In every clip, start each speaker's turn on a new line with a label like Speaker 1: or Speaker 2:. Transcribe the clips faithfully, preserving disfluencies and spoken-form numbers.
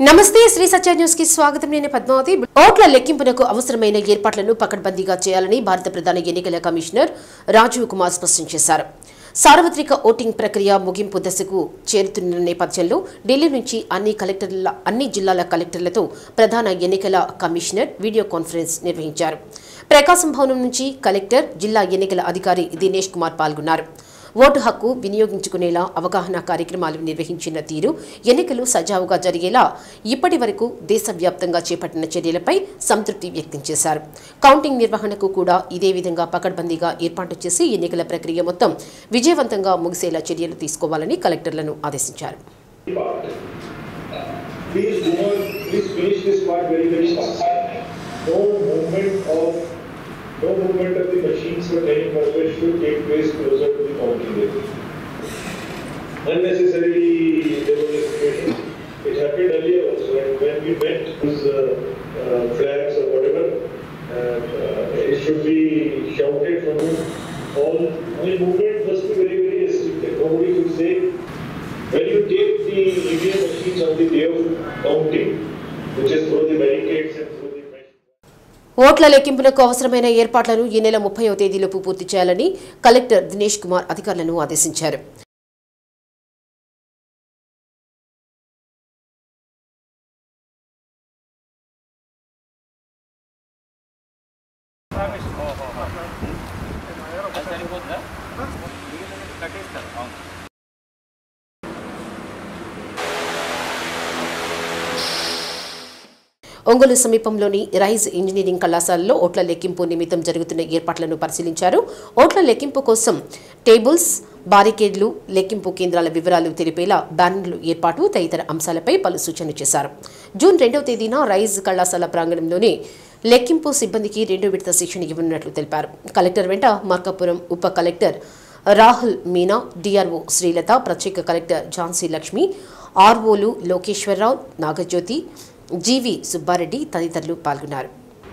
Speaker 1: నమస్తే శ్రీ సత్య న్యూస్ కి స్వాగతం. నేను పద్మావతి. ఓట్ల లెక్కింపునకు అవసరమైన ఏర్పాట్లను పకడ్బందీగా చేయాలని భారత ప్రధాన ఎన్నికల కమిషనర్ రాజీవ్ కుమార్ స్పష్టం చేశారు. సార్వత్రిక ఓటింగ్ ప్రక్రియ ముగింపు దశకు చేరుతున్న నేపథ్యంలో ఢిల్లీ నుంచి అన్ని కలెక్టర్ల అన్ని జిల్లాల కలెక్టర్లతో ప్రధాన ఎన్నికల కమిషనర్ వీడియో కాన్ఫరెన్స్ నిర్వహించారు. ప్రకాశం భవనం నుంచి కలెక్టర్, జిల్లా ఎన్నికల అధికారి దినేష్ కుమార్ పాల్గొన్నారు. ఓటు హక్కు వినియోగించుకునేలా అవగాహన కార్యక్రమాలు నిర్వహించిన తీరు, ఎన్నికలు సజావుగా జరిగేలా ఇప్పటి వరకు దేశవ్యాప్తంగా చేపట్టిన చర్యలపై సంతృప్తి వ్యక్తం చేశారు. కౌంటింగ్ నిర్వహణకు కూడా ఇదే విధంగా పకడ్బందీగా ఏర్పాటు చేసి ఎన్నికల ప్రక్రియ మొత్తం విజయవంతంగా ముగిసేలా చర్యలు తీసుకోవాలని కలెక్టర్లను ఆదేశించారు.
Speaker 2: No movement of the machines for any purpose should take place closer to the counting day. Unnecessarily, there was a situation. It happened earlier also, and when we met those uh, uh, flags or whatever, uh, uh, it should be shouted from all. Only movement must be very, very restricted. Nobody should say, when you take the E V M machines on the day of counting, which is through the barricades and through
Speaker 1: ఓట్ల లెక్కింపునకు అవసరమైన ఏర్పాట్లను ఈ నెల ముప్పైవ తేదీలోపు పూర్తి చేయాలని కలెక్టర్ దినేష్ కుమార్ అధికారులను ఆదేశించారు. ఒంగోలు సమీపంలోని రైజ్ ఇంజనీరింగ్ కళాశాలలో ఓట్ల లెక్కింపు నిమిత్తం జరుగుతున్న ఏర్పాట్లను పరిశీలించారు. ఓట్ల లెక్కింపు కోసం టేబుల్స్, బారికేడ్లు, లెక్కింపు కేంద్రాల వివరాలు తెలిపేలా బ్యానర్లు ఏర్పాటు తదితర అంశాలపై పలు సూచనలు చేశారు. జూన్ రెండవ తేదీన రైజ్ కళాశాల ప్రాంగణంలోనే లెక్కింపు సిబ్బందికి రెండో విడత శిక్షణ ఇవ్వనున్నట్లు తెలిపారు. కలెక్టర్ వెంట మార్కాపురం ఉప కలెక్టర్ రాహుల్ మీనా, డిఆర్ఓ శ్రీలత, ప్రత్యేక కలెక్టర్ ఝాన్సీ లక్ష్మి, ఆర్ఓలు లోకేశ్వరరావు, నాగజ్యోతి, జీవి సుబ్బారెడ్డి తదితరులు పాల్గొన్నారు.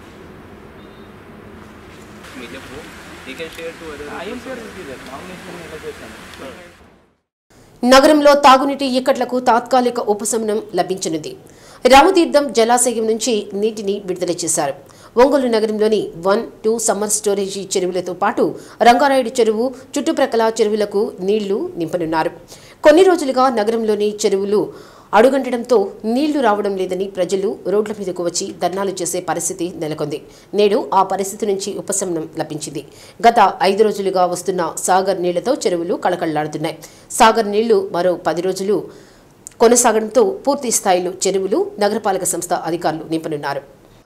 Speaker 1: నగరంలో తాగునీటి ఇక్కట్లకు తాత్కాలిక ఉపశమనం లభించనుంది. రామతీర్థం జలాశయం నుంచి నీటిని విడుదల చేశారు. ఒంగోలు నగరంలోని వన్ టూ సమ్మర్ స్టోరేజీ చెరువులతో పాటు రంగారాయుడు చెరువు, చుట్టుప్రక్కల చెరువులకు నీళ్లు నింపనున్నారు. కొన్ని రోజులుగా నగరంలోని చెరువులు అడుగంటడంతో నీళ్లు రావడం లేదని ప్రజలు రోడ్ల మీదకు వచ్చి ధర్నాలు చేసే పరిస్థితి నెలకొంది. నేడు ఆ పరిస్థితి నుంచి ఉపశమనం లభించింది. గత ఐదు రోజులుగా వస్తున్న సాగర్ నీళ్లతో చెరువులు కళకళలాడుతున్నాయి. సాగర్ నీళ్లు మరో పది రోజులు కొనసాగడంతో పూర్తి స్థాయిలో చెరువులు నగరపాలక సంస్థ అధికారులు నింపనున్నారు.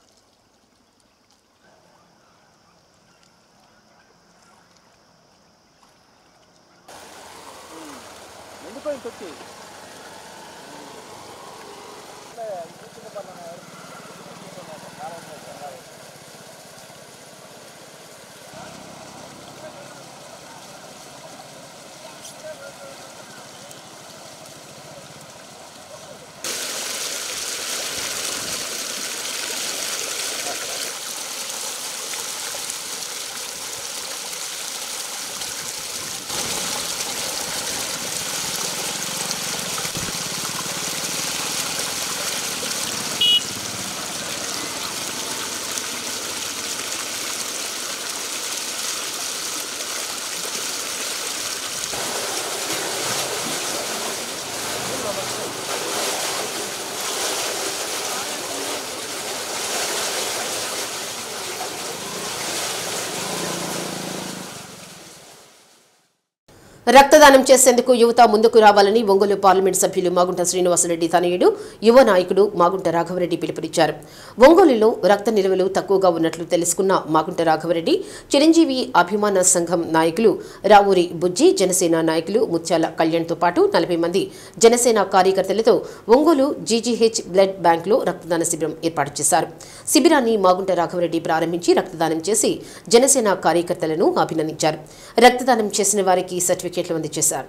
Speaker 1: రక్తదానం చేసేందుకు యువత ముందుకు రావాలని ఒంగోలు పార్లమెంట్ సభ్యులు మాగుంట శ్రీనివాసరెడ్డి తనయుడు యువ నాయకుడు మాగుంట రాఘవరెడ్డి పిలుపునిచ్చారు. ఒంగోలులో రక్త నిల్వలు తక్కువగా ఉన్నట్లు తెలుసుకున్న మాగుంట రాఘవరెడ్డి చిరంజీవి అభిమాన సంఘం నాయకులు రావూరి బుజ్జి, జనసేన నాయకులు ముత్యాల కళ్యాణ్తో పాటు నలభై మంది జనసేన కార్యకర్తలతో ఒంగోలు జీజీహెచ్ బ్లడ్ బ్యాంకులో రక్తదాన శిబిరం ఏర్పాటు చేశారు. శిబిరాన్ని మాగుంట రాఘవరెడ్డి ప్రారంభించి రక్తదానం చేసి జనసేన కార్యకర్తలను అభినందించారు. రక్తదానం చేసిన వారికి సర్టిఫికేట్ టికెట్లు అందజేశారు.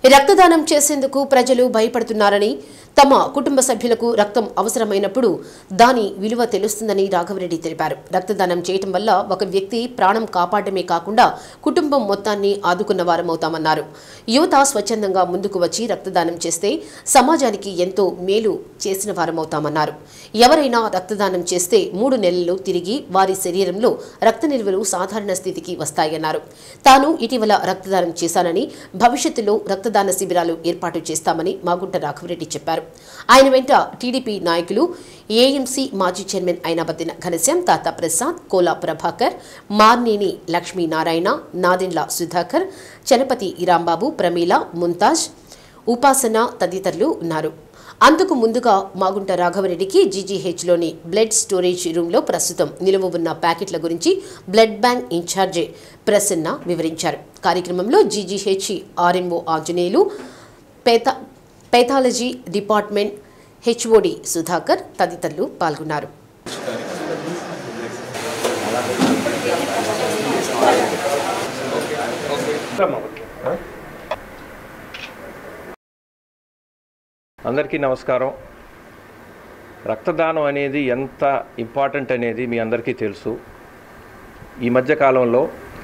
Speaker 1: రక్తదానం చేసేందుకు ప్రజలు భయపడుతున్నారని, తమ కుటుంబ సభ్యులకు రక్తం అవసరమైనప్పుడు దాని విలువ తెలుస్తుందని రాఘవరెడ్డి తెలిపారు. రక్తదానం చేయటం వల్ల ఒక వ్యక్తి ప్రాణం కాపాడమే కాకుండా కుటుంబం మొత్తాన్ని ఆదుకున్న వారమవుతామన్నారు. యువత స్వచ్ఛందంగా ముందుకు వచ్చి రక్తదానం చేస్తే సమాజానికి ఎంతో మేలు చేసిన వారమవుతామన్నారు. ఎవరైనా రక్తదానం చేస్తే మూడు నెలల్లో తిరిగి వారి శరీరంలో రక్త నిల్వలు సాధారణ స్థితికి వస్తాయన్నారు. తాను ఇటీవల రక్తదానం చేశానని, భవిష్యత్తులో రక్తదాన శిబిరాలు ఏర్పాటు చేస్తామని మాగుంట రాఘవరెడ్డి చెప్పారు. ఆయన వెంట టీడీపీ నాయకులు, ఏఎంసీ మాజీ చైర్మన్ ఐనాబత్తిన ఘనశ్యాం, తాతా ప్రసాద్, కోలా ప్రభాకర్, మార్నేని లక్ష్మీనారాయణ, నాదెండ్ల సుధాకర్, చలపతి రాంబాబు, ప్రమీల, ముంతాజ్, ఉపాసన తదితరులు ఉన్నారు. అందుకు ముందుగా మాగుంట రాఘవరెడ్డికి జీజీహెచ్లోని బ్లడ్ స్టోరేజ్ రూమ్లో ప్రస్తుతం నిలువ ఉన్న ప్యాకెట్ల గురించి బ్లడ్ బ్యాంక్ ఇన్ఛార్జి ప్రసన్న వివరించారు. కార్యక్రమంలో జీజీహెచ్ ఆర్ఎంఓ ఆంజనేయులు, పేత పెథాలజీ డిపార్ట్మెంట్ హెచ్ఓడి సుధాకర్ తదితరులు పాల్గొన్నారు.
Speaker 3: అందరికీ నమస్కారం. రక్తదానం అనేది ఎంత ఇంపార్టెంట్ అనేది మీ అందరికీ తెలుసు. ఈ మధ్య కాలంలో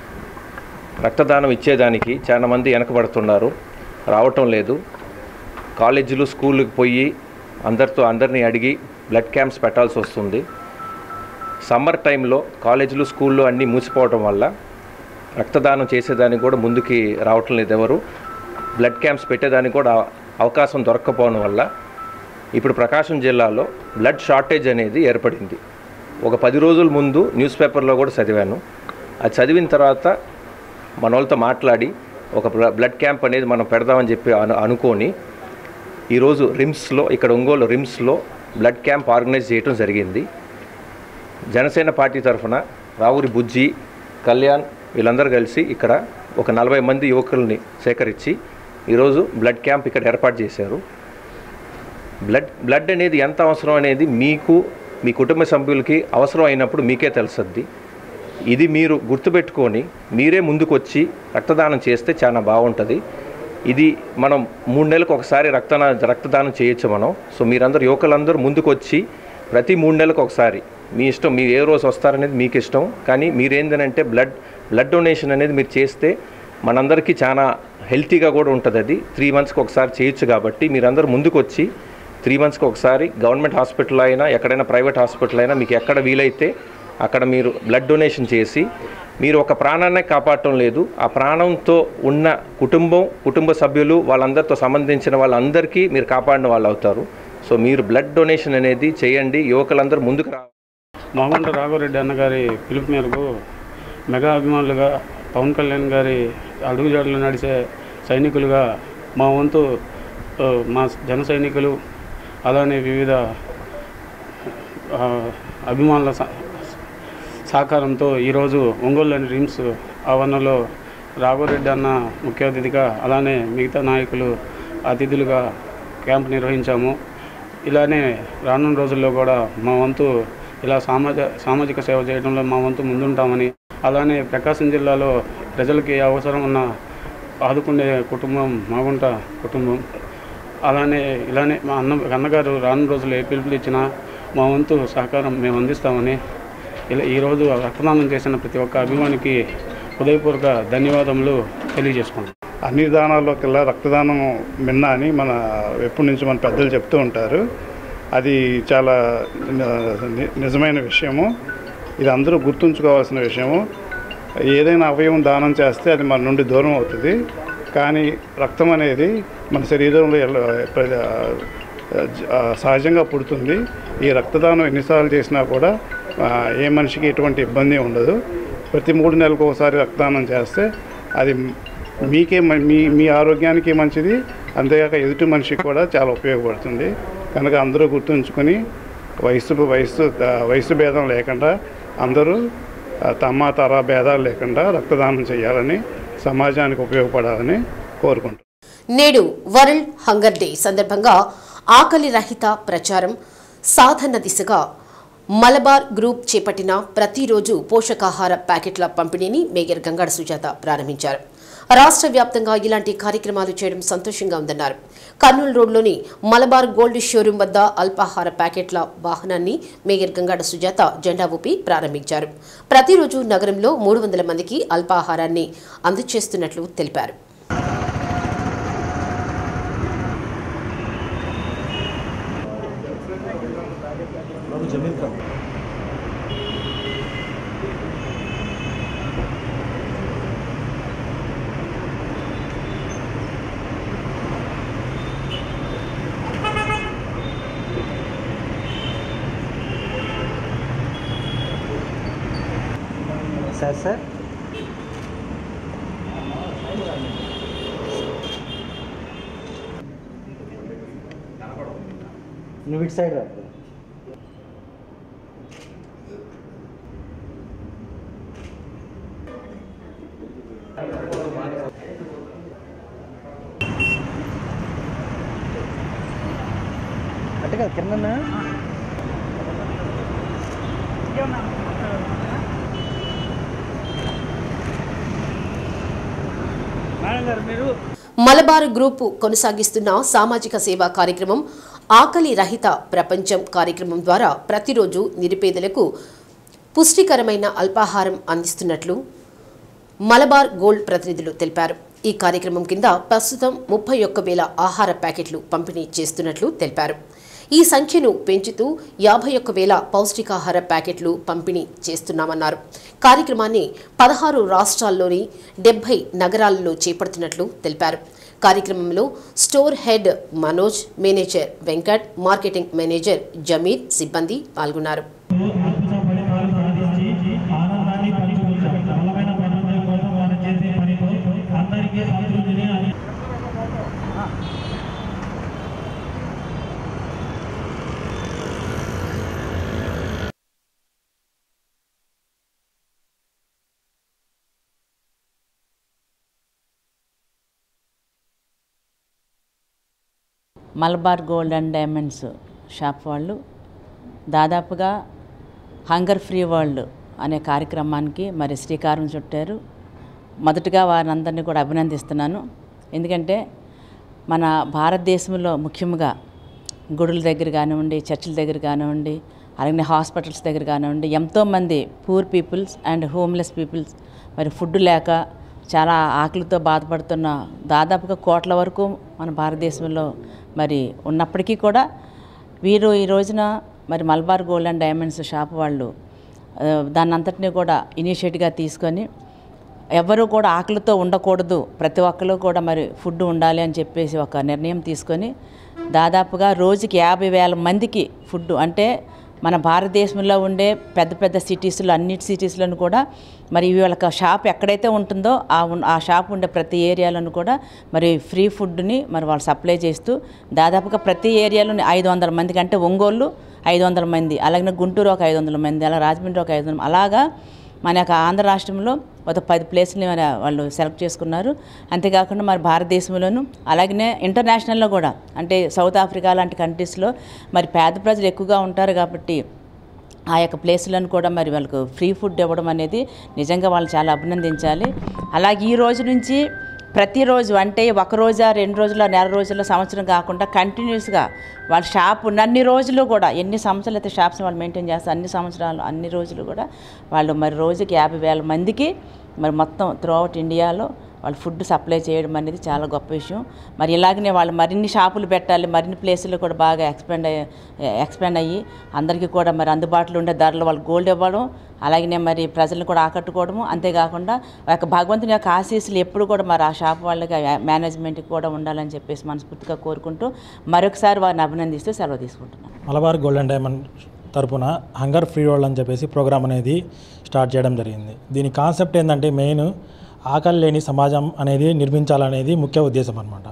Speaker 3: రక్తదానం ఇచ్చేదానికి చాలా మంది వెనకబడుతున్నారు, రావటం లేదు. కాలేజీలు స్కూళ్ళకి పోయి అందరితో అందరినీ అడిగి బ్లడ్ క్యాంప్స్ పెట్టాల్సి వస్తుంది. సమ్మర్ టైంలో కాలేజీలు స్కూళ్ళు అన్నీ మూసిపోవటం వల్ల రక్తదానం చేసేదానికి కూడా ముందుకి రావటం లేదు ఎవరు. బ్లడ్ క్యాంప్స్ పెట్టేదానికి కూడా అవకాశం దొరక్కపోవడం వల్ల ఇప్పుడు ప్రకాశం జిల్లాలో బ్లడ్ షార్టేజ్ అనేది ఏర్పడింది. ఒక పది రోజుల ముందు న్యూస్ పేపర్లో కూడా చదివాను. అది చదివిన తర్వాత మన వాళ్ళతో మాట్లాడి ఒక బ్లడ్ క్యాంప్ అనేది మనం పెడదామని చెప్పి అను అనుకొని ఈరోజు రిమ్స్లో, ఇక్కడ ఒంగోలు రిమ్స్లో బ్లడ్ క్యాంప్ ఆర్గనైజ్ చేయడం జరిగింది. జనసేన పార్టీ తరఫున రావురి బుజ్జి, కళ్యాణ్ వీళ్ళందరూ కలిసి ఇక్కడ ఒక నలభై మంది యువకుల్ని సేకరించి ఈరోజు బ్లడ్ క్యాంప్ ఇక్కడ ఏర్పాటు చేశారు. బ్లడ్ బ్లడ్ అనేది ఎంత అవసరం అనేది మీకు, మీ కుటుంబ సభ్యులకి అవసరం అయినప్పుడు మీకే తెలుస్తుంది. ఇది మీరు గుర్తుపెట్టుకొని మీరే ముందుకు వచ్చి రక్తదానం చేస్తే చాలా బాగుంటుంది. ఇది మనం మూడు నెలలకు ఒకసారి రక్తనా రక్తదానం చేయొచ్చు మనం. సో మీరందరూ యువకులందరూ ముందుకు వచ్చి ప్రతి మూడు నెలలకు ఒకసారి, మీ ఇష్టం, మీరు ఏ రోజు వస్తారనేది మీకు ఇష్టం, కానీ మీరేందనంటే బ్లడ్ బ్లడ్ డొనేషన్ అనేది మీరు చేస్తే మనందరికీ చాలా హెల్తీగా కూడా ఉంటుంది. అది త్రీ మంత్స్కి ఒకసారి చేయొచ్చు. కాబట్టి మీరందరూ ముందుకు వచ్చి త్రీ మంత్స్కి ఒకసారి గవర్నమెంట్ హాస్పిటల్ అయినా ఎక్కడైనా ప్రైవేట్ హాస్పిటల్ అయినా మీకు ఎక్కడ వీలైతే అక్కడ మీరు బ్లడ్ డొనేషన్ చేసి మీరు ఒక ప్రాణాన్ని కాపాడటం లేదు, ఆ ప్రాణంతో ఉన్న కుటుంబం, కుటుంబ సభ్యులు వాళ్ళందరితో సంబంధించిన వాళ్ళందరికీ మీరు కాపాడిన వాళ్ళు అవుతారు. సో మీరు బ్లడ్ డొనేషన్ అనేది చేయండి. యువకులందరూ ముందుకు రా.
Speaker 4: మాగుంట రాఘవరెడ్డి అన్నగారి పిలుపు మేరకు మెగా అభిమానులుగా, పవన్ కళ్యాణ్ గారి అడుగుజాడలు నడిచే సైనికులుగా మా వంతు మా జన సైనికులు అలానే వివిధ అభిమానుల సహకారంతో ఈరోజు ఒంగోలులోని రిమ్స్ ఆవరణలో రాఘవరెడ్డి అన్న ముఖ్య అతిథిగా, అలానే మిగతా నాయకులు అతిథులుగా క్యాంప్ నిర్వహించాము. ఇలానే రానున్న రోజుల్లో కూడా మా వంతు ఇలా సామాజ సామాజిక సేవ చేయడంలో మా వంతు ముందుంటామని, అలానే ప్రకాశం జిల్లాలో ప్రజలకి అవసరం ఉన్న ఆదుకునే కుటుంబం మాగుంట కుటుంబం. అలానే ఇలానే మా అన్న అన్నగారు రానున్న రోజులు ఏ పిలుపులు ఇచ్చినా మా వంతు సహకారం మేము అందిస్తామని, ఇలా ఈరోజు రక్తదానం చేసిన ప్రతి ఒక్క అభిమానికి హృదయపూర్వక ధన్యవాదములు తెలియజేసుకుంటాం.
Speaker 5: అన్ని దానాల్లోకెల్లా రక్తదానం మిన్న అని మన ఎప్పటి నుంచి మన పెద్దలు చెప్తూ ఉంటారు. అది చాలా నిజమైన విషయము. ఇది అందరూ గుర్తుంచుకోవాల్సిన విషయము. ఏదైనా అవయవం దానం చేస్తే అది మన నుండి దూరం అవుతుంది, కానీ రక్తం అనేది మన శరీరంలో సహజంగా పుడుతుంది. ఈ రక్తదానం ఎన్నిసార్లు చేసినా కూడా ఏ మనిషికి ఎటువంటి ఇబ్బంది ఉండదు. ప్రతి మూడు నెలలకు ఒకసారి రక్తదానం చేస్తే అది మీకే మీ మీ ఆరోగ్యానికి మంచిది, అంతేకాక ఎదుటి మనిషికి కూడా చాలా ఉపయోగపడుతుంది. కనుక అందరూ గుర్తుంచుకొని వయసు వయసు వయసు భేదం లేకుండా అందరూ తమ తర భేదాలు లేకుండా రక్తదానం చేయాలని, సమాజానికి ఉపయోగపడాలని కోరుకుంటున్నాను.
Speaker 1: నేడు వరల్డ్ హంగర్ డే సందర్భంగా ఆకలి రహిత ప్రచారం సాధన దిశగా మలబార్ గ్రూప్ చేపట్టిన ప్రతిరోజు పోషకాహార ప్యాకెట్ల పంపిణీని మేయర్ గంగాడ సుజాత ప్రారంభించారు. రాష్ట్ర వ్యాప్తంగా ఇలాంటి కార్యక్రమాలు చేయడం సంతోషంగా ఉందన్నారు. కర్నూలు రోడ్లోని మలబార్ గోల్డ్ షోరూం వద్ద అల్పాహార ప్యాకెట్ల వాహనాన్ని మేయర్ గంగాడ సుజాత జెండా ఊపి ప్రారంభించారు. ప్రతిరోజు నగరంలో మూడు వందల మందికి అల్పాహారాన్ని అందజేస్తున్నట్లు తెలిపారు.
Speaker 6: సార్ సార్ నువ్వు ఇటు సైడ్ రా. అంటే కదా కింద
Speaker 1: మలబార్ గ్రూపు కొనసాగిస్తున్న సామాజిక సేవా కార్యక్రమం ఆకలి రహిత ప్రపంచం కార్యక్రమం ద్వారా ప్రతిరోజు నిరుపేదలకు పుష్టికరమైన అల్పాహారం అందిస్తున్నట్లు మలబార్ గోల్డ్ ప్రతినిధులు తెలిపారు. ఈ కార్యక్రమం కింద ప్రస్తుతం ముప్పై ఒక్క వేల ఆహార ప్యాకెట్లు పంపిణీ చేస్తున్నట్లు తెలిపారు. ఈ సంఖ్యను పెంచుతూ యాభై ఒక్క వేల పౌష్టికాహార ప్యాకెట్లు పంపిణీ చేస్తున్నామన్నారు. కార్యక్రమాన్ని పదహారు రాష్ట్రాల్లోని డెబ్బై నగరాల్లో చేపడుతున్నట్లు తెలిపారు. కార్యక్రమంలో store head Manoj, manager Venkat, marketing manager Jameer సిబ్బంది పాల్గొన్నారు.
Speaker 7: Malabar Gold and Diamonds shop వాళ్ళు దాదాపుగా హంగర్ ఫ్రీ వరల్డ్ అనే కార్యక్రమానికి మరి శ్రీకారం చుట్టారు. మొదటగా వారందరినీ కూడా అభినందిస్తున్నాను. ఎందుకంటే మన భారతదేశంలో ముఖ్యంగా గుడుల దగ్గర కానివ్వండి, చర్చిల దగ్గర కానివ్వండి, అలాగే హాస్పిటల్స్ దగ్గర కానివ్వండి, ఎంతోమంది poor peoples and homeless peoples మరి ఫుడ్ లేక చాలా ఆకలితో బాధపడుతున్న దాదాపుగా కోట్ల వరకు మన భారతదేశంలో మరి ఉన్నప్పటికీ కూడా వీరు ఈ రోజున మరి Malabar Gold and Diamonds shop వాళ్ళు దాన్ని అంతటినీ కూడా ఇనిషియేటివ్గా తీసుకొని ఎవరు కూడా ఆకలితో ఉండకూడదు, ప్రతి ఒక్కరు కూడా మరి ఫుడ్ ఉండాలి అని చెప్పేసి ఒక నిర్ణయం తీసుకొని దాదాపుగా రోజుకి యాభై వేల మందికి ఫుడ్, అంటే మన భారతదేశంలో ఉండే పెద్ద పెద్ద సిటీస్లో అన్నిటి సిటీస్లను కూడా మరి వీళ్ళకి షాప్ ఎక్కడైతే ఉంటుందో ఆ ఆ షాప్ ఉండే ప్రతి ఏరియాలను కూడా మరి ఫ్రీ ఫుడ్ని మరి వాళ్ళు సప్లై చేస్తూ దాదాపుగా ప్రతి ఏరియాలోని ఐదు వందల మందికి, అంటే ఒంగోలు ఐదు వందల మంది, అలాగే గుంటూరు ఒక ఐదు వందల మంది, అలా రాజమండ్రి ఒక ఐదు వందల అలాగా మన యొక్క ఆంధ్ర రాష్ట్రంలో ఒక పది ప్లేస్ని మరి వాళ్ళు సెలెక్ట్ చేసుకున్నారు. అంతేకాకుండా మరి భారతదేశంలోనూ అలాగనే ఇంటర్నేషనల్లో కూడా, అంటే సౌత్ ఆఫ్రికా లాంటి కంట్రీస్లో మరి పేద ప్రజలు ఎక్కువగా ఉంటారు కాబట్టి ఆ యొక్క ప్లేస్లను కూడా మరి వాళ్ళకు ఫ్రీ ఫుడ్ ఇవ్వడం అనేది నిజంగా వాళ్ళు చాలా అభినందించాలి. అలాగే ఈ రోజు నుంచి ప్రతిరోజు, అంటే ఒక రోజా రెండు రోజుల నెల రోజుల సంవత్సరం కాకుండా కంటిన్యూస్గా వాళ్ళ షాప్ ఉన్నన్ని రోజులు కూడా, ఎన్ని సంవత్సరాలు అయితే షాప్స్ వాళ్ళు మెయింటైన్ చేస్తారు అన్ని సంవత్సరాలు అన్ని రోజులు కూడా వాళ్ళు మరి రోజుకి యాభై వేల మందికి మరి మొత్తం త్రూ అవుట్ ఇండియాలో వాళ్ళు ఫుడ్ సప్లై చేయడం అనేది చాలా గొప్ప విషయం. మరి ఇలాగనే వాళ్ళు మరిన్ని షాపులు పెట్టాలి, మరిన్ని ప్లేసులు కూడా బాగా ఎక్స్పాండ్ అయ్యి ఎక్స్పాండ్ అయ్యి అందరికీ కూడా మరి అందుబాటులో ఉండే ధరలు వాళ్ళు గోల్డ్ ఇవ్వడం, అలాగనే మరి ప్రజలను కూడా ఆకట్టుకోవడము, అంతేకాకుండా ఒక భగవంతుని యొక్క ఆశీస్సులు ఎప్పుడు కూడా మరి ఆ షాప్ వాళ్ళకి మేనేజ్మెంట్కి కూడా ఉండాలని చెప్పేసి మనస్ఫూర్తిగా కోరుకుంటూ మరొకసారి వారిని అభినందిస్తూ సెలవు తీసుకుంటున్నాను.
Speaker 8: మలబార్ గోల్డ్ అండ్ డైమండ్ తరపున హంగర్ ఫ్రీ వరల్డ్ అని చెప్పేసి ప్రోగ్రామ్ అనేది స్టార్ట్ చేయడం జరిగింది. దీని కాన్సెప్ట్ ఏంటంటే మెయిన్ ఆకలి లేని సమాజం అనేది నిర్మించాలనేది ముఖ్య ఉద్దేశం అన్నమాట.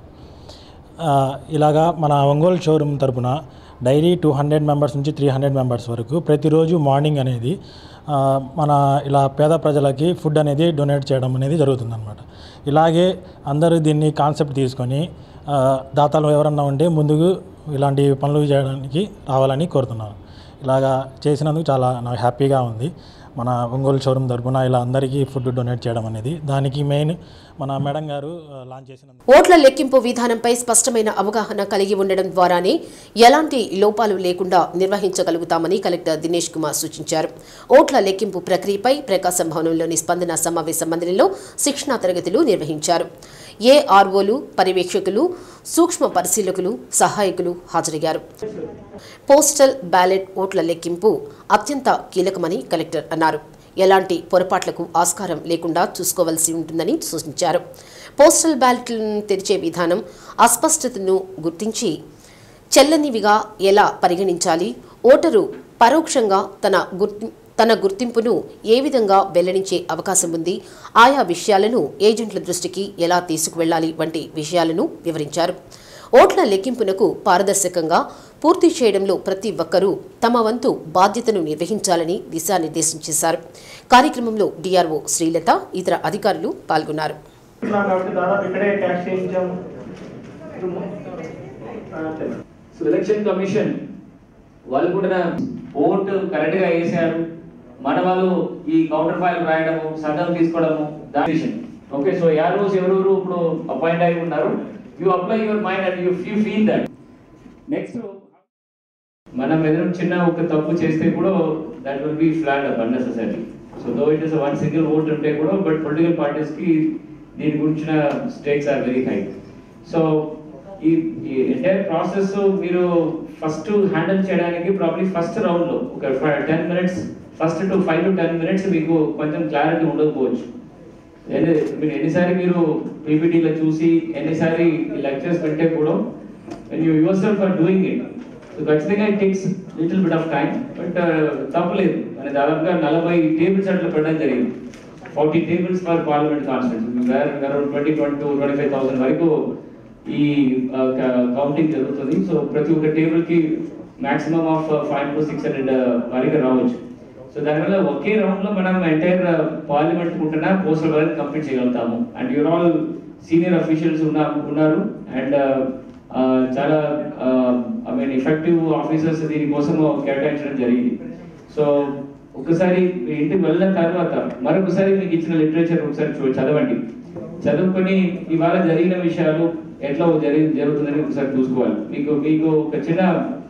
Speaker 8: ఇలాగా మన ఒంగోలు షోరూమ్ తరపున డైలీ టూ హండ్రెడ్ మెంబర్స్ నుంచి త్రీ హండ్రెడ్ మెంబర్స్ వరకు ప్రతిరోజు మార్నింగ్ అనేది మన ఇలా పేద ప్రజలకి ఫుడ్ అనేది డొనేట్ చేయడం అనేది జరుగుతుందన్నమాట. ఇలాగే అందరూ దీన్ని కాన్సెప్ట్ తీసుకొని దాతలు ఎవరన్నా ఉంటే ముందుకు ఇలాంటి పనులు చేయడానికి రావాలని కోరుతున్నాను. ఇలాగా చేసినందుకు చాలా నాకు హ్యాపీగా ఉంది. మన ఒంగోలు షోరూమ్ తరపున ఇలా అందరికీ ఫుడ్ డొనేట్ చేయడం అనేది దానికి మెయిన్ మన మేడం గారు లాంచ్ చేసిన
Speaker 1: ఓట్ల లెక్కింపు విధానంపై స్పష్టమైన అవగాహన కలిగి ఉండడం ద్వారానే ఎలాంటి లోపాలు లేకుండా నిర్వహించగలుగుతామని కలెక్టర్ దినేష్ కుమార్ సూచించారు. ఓట్ల లెక్కింపు ప్రక్రియపై ప్రకాశం భవనంలోని స్పందన సమావేశ మందిరంలో శిక్షణా తరగతులు నిర్వహించారు. ఏఆర్ఓలు, పర్యవేక్షకులు, సూక్ష్మ పరిశీలకులు, సహాయకులు హాజరయ్యారు. పోస్టల్ బ్యాలెట్ ఓట్ల లెక్కింపు అత్యంత కీలకమని కలెక్టర్ అన్నారు. ఎలాంటి పొరపాట్లకు ఆస్కారం లేకుండా చూసుకోవాల్సి ఉంటుందని సూచించారు. పోస్టల్ బ్యాలెట్లను తెరిచే విధానం అస్పష్టతను గుర్తించి చెల్లనివిగా ఎలా పరిగణించాలి, ఓటరు పరోక్షంగా తన గుర్తి తన గుర్తింపును ఏ విధంగా వెల్లడించే అవకాశం ఉంది, ఆయా విషయాలను ఏజెంట్ల దృష్టికి ఎలా తీసుకువెళ్లాలి వంటి విషయాలను వివరించారు. ఓట్ల లెక్కింపునకు పారదర్శకంగా పూర్తి చేయడంలో ప్రతి ఒక్కరూ తమ వంతు బాధ్యతను నిర్వహించాలని దిశానిర్దేశం చేశారు. కార్యక్రమంలో డిఆర్ఓ శ్రీలత, ఇతర అధికారులు పాల్గొన్నారు.
Speaker 9: ఎలక్షన్ కమిషన్ వాళ్ళు కూడా ఓటు కరెక్ట్ గా వేసారు, మన వాళ్ళు ఈ కౌంటర్ ఫైల్ రాయడము, సంఘం తీసుకోవడము, దాని ఓకే. సో యా రోజు ఎవరెవరు ఇప్పుడు అపాయింట్ అయి ఉన్నారు, you apply your mind and you you feel that. Next మనం ఏదైనా చిన్న ఒక తప్పు చేస్తే కూడా that will be flag up unnecessary. So though it is one single vote ఉంటే కూడా, బట్ పొలిటికల్ పార్టీస్ కి దీని గురించిన stakes are very high. So ఈ ఎంటైర్ ప్రాసెస్ మీరు ఫస్ట్ హ్యాండిల్ చేయడానికి ప్రాబ్లీ ఫస్ట్ రౌండ్ లో ఒక ten minutes first to five to ten minutes మీకు కొంచెం క్లారిటీ ఉండకపోవచ్చు. మీరు ఎన్నిసారి మీరు పీపీటీలో చూసి ఎన్నిసారి లెక్చర్స్ పెట్టే కూడా when you yourself are doing it, so ఖచ్చితంగా it takes little bit of time, but తప్పలేదు. అని దాదాపుగా నలభై టేబుల్స్ అట్లా పెట్టడం జరిగింది. Forty tables for parliament constituency, around twenty twenty two twenty five thousand వరకు ఈ కౌంటింగ్ జరుగుతుంది. సో ప్రతి ఒక్క టేబుల్ కి maximum of five to six hundred వరకు రావచ్చు. సో దానివల్ల ఒకే రౌండ్ లో మనం ఎంటైర్ పార్లమెంట్ ఉంటున్నా పోస్టల్ బ్యాలెట్ కంప్లీట్ చేయగలుగుతాము. And your all senior officials ఉన్నారు అండ్ చాలా ఐ మీన్ ఎఫెక్టివ్ ఆఫీసర్స్ దీనికోసం కేటాయించడం జరిగింది. సో ఒకసారి మీ ఇంటికి వెళ్ళిన తర్వాత మరొకసారి మీకు ఇచ్చిన లిటరేచర్ ఒకసారి చదవండి. చదువుకొని ఇవాళ జరిగిన విషయాలు ఎట్లా జరిగి జరుగుతుందని ఒకసారి చూసుకోవాలి. మీకు మీకు ఒక చిన్న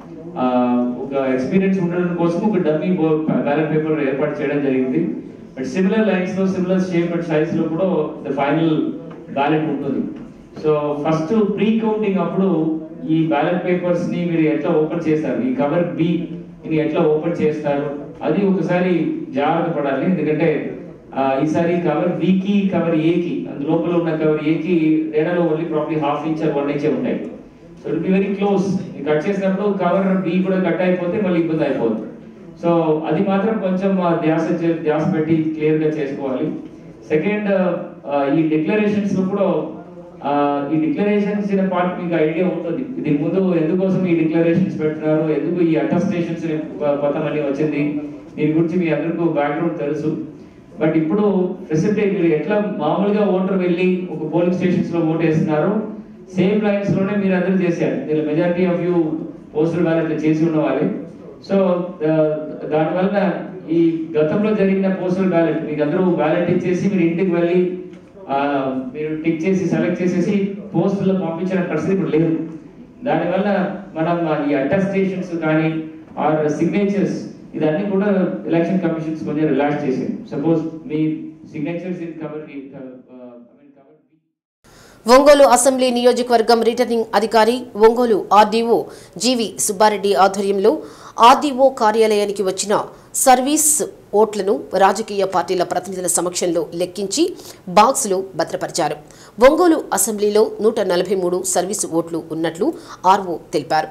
Speaker 9: ఒక ఎక్స్పీరియన్స్ ఉండడం కోసం ఒక డమ్మీ బ్యాలెట్ పేపర్ ఏర్పాటు చేయడం జరిగింది. బట్ సిమిలర్ లైన్స్ లో సిమిలర్ షేప్ అండ్ సైజ్ లో కూడా ద ఫైనల్ బ్యాలెట్ ఉంటుంది. సో ఫస్ట్ ప్రీ కౌంటింగ్ అప్పుడు ఈ బ్యాలెట్ పేపర్స్ ని మీరు ఎట్లా ఓపెన్ చేస్తారు, ఈ కవర్ బి ని ఎట్లా ఓపెన్ చేస్తారు, అది ఒకసారి జాగ్రత్త పడాలి. ఎందుకంటే ఈసారి కవర్ బి కి కవర్ ఏ కి అందులోపల ఉన్న కవర్ ఏ కి తేడాలో only probably half inch one ఇంచే ఉంటాయి. So it be very close. Cut చేసినప్పుడు కవర్ బి కూడా కట్ అయిపోతే మళ్ళీ ఇబ్బంది అయిపోతుంది. సో అది మాత్రం కొంచెం ధ్యాస ధ్యాస పెట్టి క్లియర్ గా చేసుకోవాలి. సెకండ్, ఈ డిక్లరేషన్స్ లో కూడా ఈ డిక్లరేషన్స్ పార్ట్ మీకు ఐడియా ఉంటుంది. దీని ముందు ఎందుకోసం ఈ డిక్లరేషన్స్ పెడుతున్నారు, ఎందుకు ఈ అటెస్టేషన్స్ కొంతమంది వచ్చింది, దీని గురించి మీ అందరికీ బ్యాక్గ్రౌండ్ తెలుసు. బట్ ఇప్పుడు ప్రెసెంట్ మీరు ఎట్లా మామూలుగా ఓటర్ వెళ్ళి ఒక పోలింగ్ స్టేషన్స్ లో ఓట్ వేస్తున్నారు, సేమ్ లైన్స్ లోనే మీరు అందరూ చేశారు. దీని majority of you postal ballot చేసి ఉన్న వాళ్ళే. సో దానివల్ల ఈ గతంలో జరిగిన పోస్టల్ బ్యాలెట్ మీకు అందరూ బ్యాలెట్ ఇచ్చేసి మీరు ఇంటికి వెళ్ళి మీరు టిక్ చేసి సెలెక్ట్ చేసేసి పోస్టుల్లో పంపించిన పరిస్థితి ఇప్పుడు లేదు. దానివల్ల మనం ఈ అటెస్టేషన్స్ కానీ ఆర్ సిగ్నేచర్స్ ఇదన్నీ కూడా ఎలక్షన్ కమిషన్స్ కొంచెం రిలాక్స్ చేసింది. సపోజ్ మీ signatures in cover
Speaker 1: Ongole assembly నియోజకవర్గం రిటర్నింగ్ అధికారి ఒంగోలు ఆర్డీఓ జీవి సుబ్బారెడ్డి ఆధ్వర్యంలో ఆర్డీఓ కార్యాలయానికి వచ్చిన సర్వీస్ ఓట్లను రాజకీయ పార్టీల ప్రతినిధుల సమక్షంలో లెక్కించి బాక్సులు భద్రపరిచారు. ఒంగోలు అసెంబ్లీలో నూట నలభై మూడు సర్వీసు ఓట్లు ఉన్నట్లు ఆర్ఓ తెలిపారు.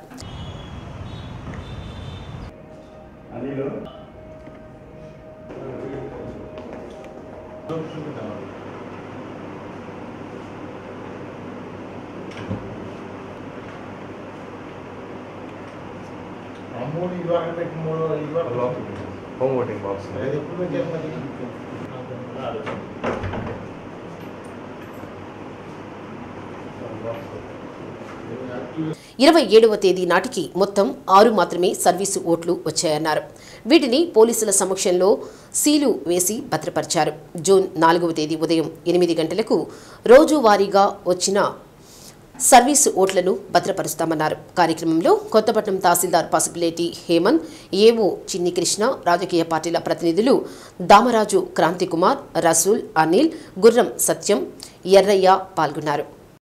Speaker 10: మూడు ఇవ్వాలి పెట్టి మూడు ఇవ్వాలి
Speaker 11: హోమ్ ఓటింగ్ బాక్స్
Speaker 10: ఎప్పుడు పెట్టారు మరి
Speaker 1: ఇరవై ఏడవ తేదీ నాటికి మొత్తం ఆరు మాత్రమే సర్వీసు ఓట్లు వచ్చాయన్నారు. వీటిని పోలీసుల సమక్షంలో సీలు వేసి భద్రపరిచారు. జూన్ నాలుగవ తేదీ ఉదయం ఎనిమిది గంటలకు రోజువారీగా వచ్చిన సర్వీసు ఓట్లను భద్రపరుస్తామన్నారు. కార్యక్రమంలో కొత్తపట్నం తహసీల్దార్ పసుపులేటి హేమంత్, ఏవో చిన్ని కృష్ణ, రాజకీయ పార్టీల ప్రతినిధులు దామరాజు క్రాంతికుమార్, రసూల్, అనిల్, గుర్రం సత్యం, ఎర్రయ్య పాల్గొన్నారు.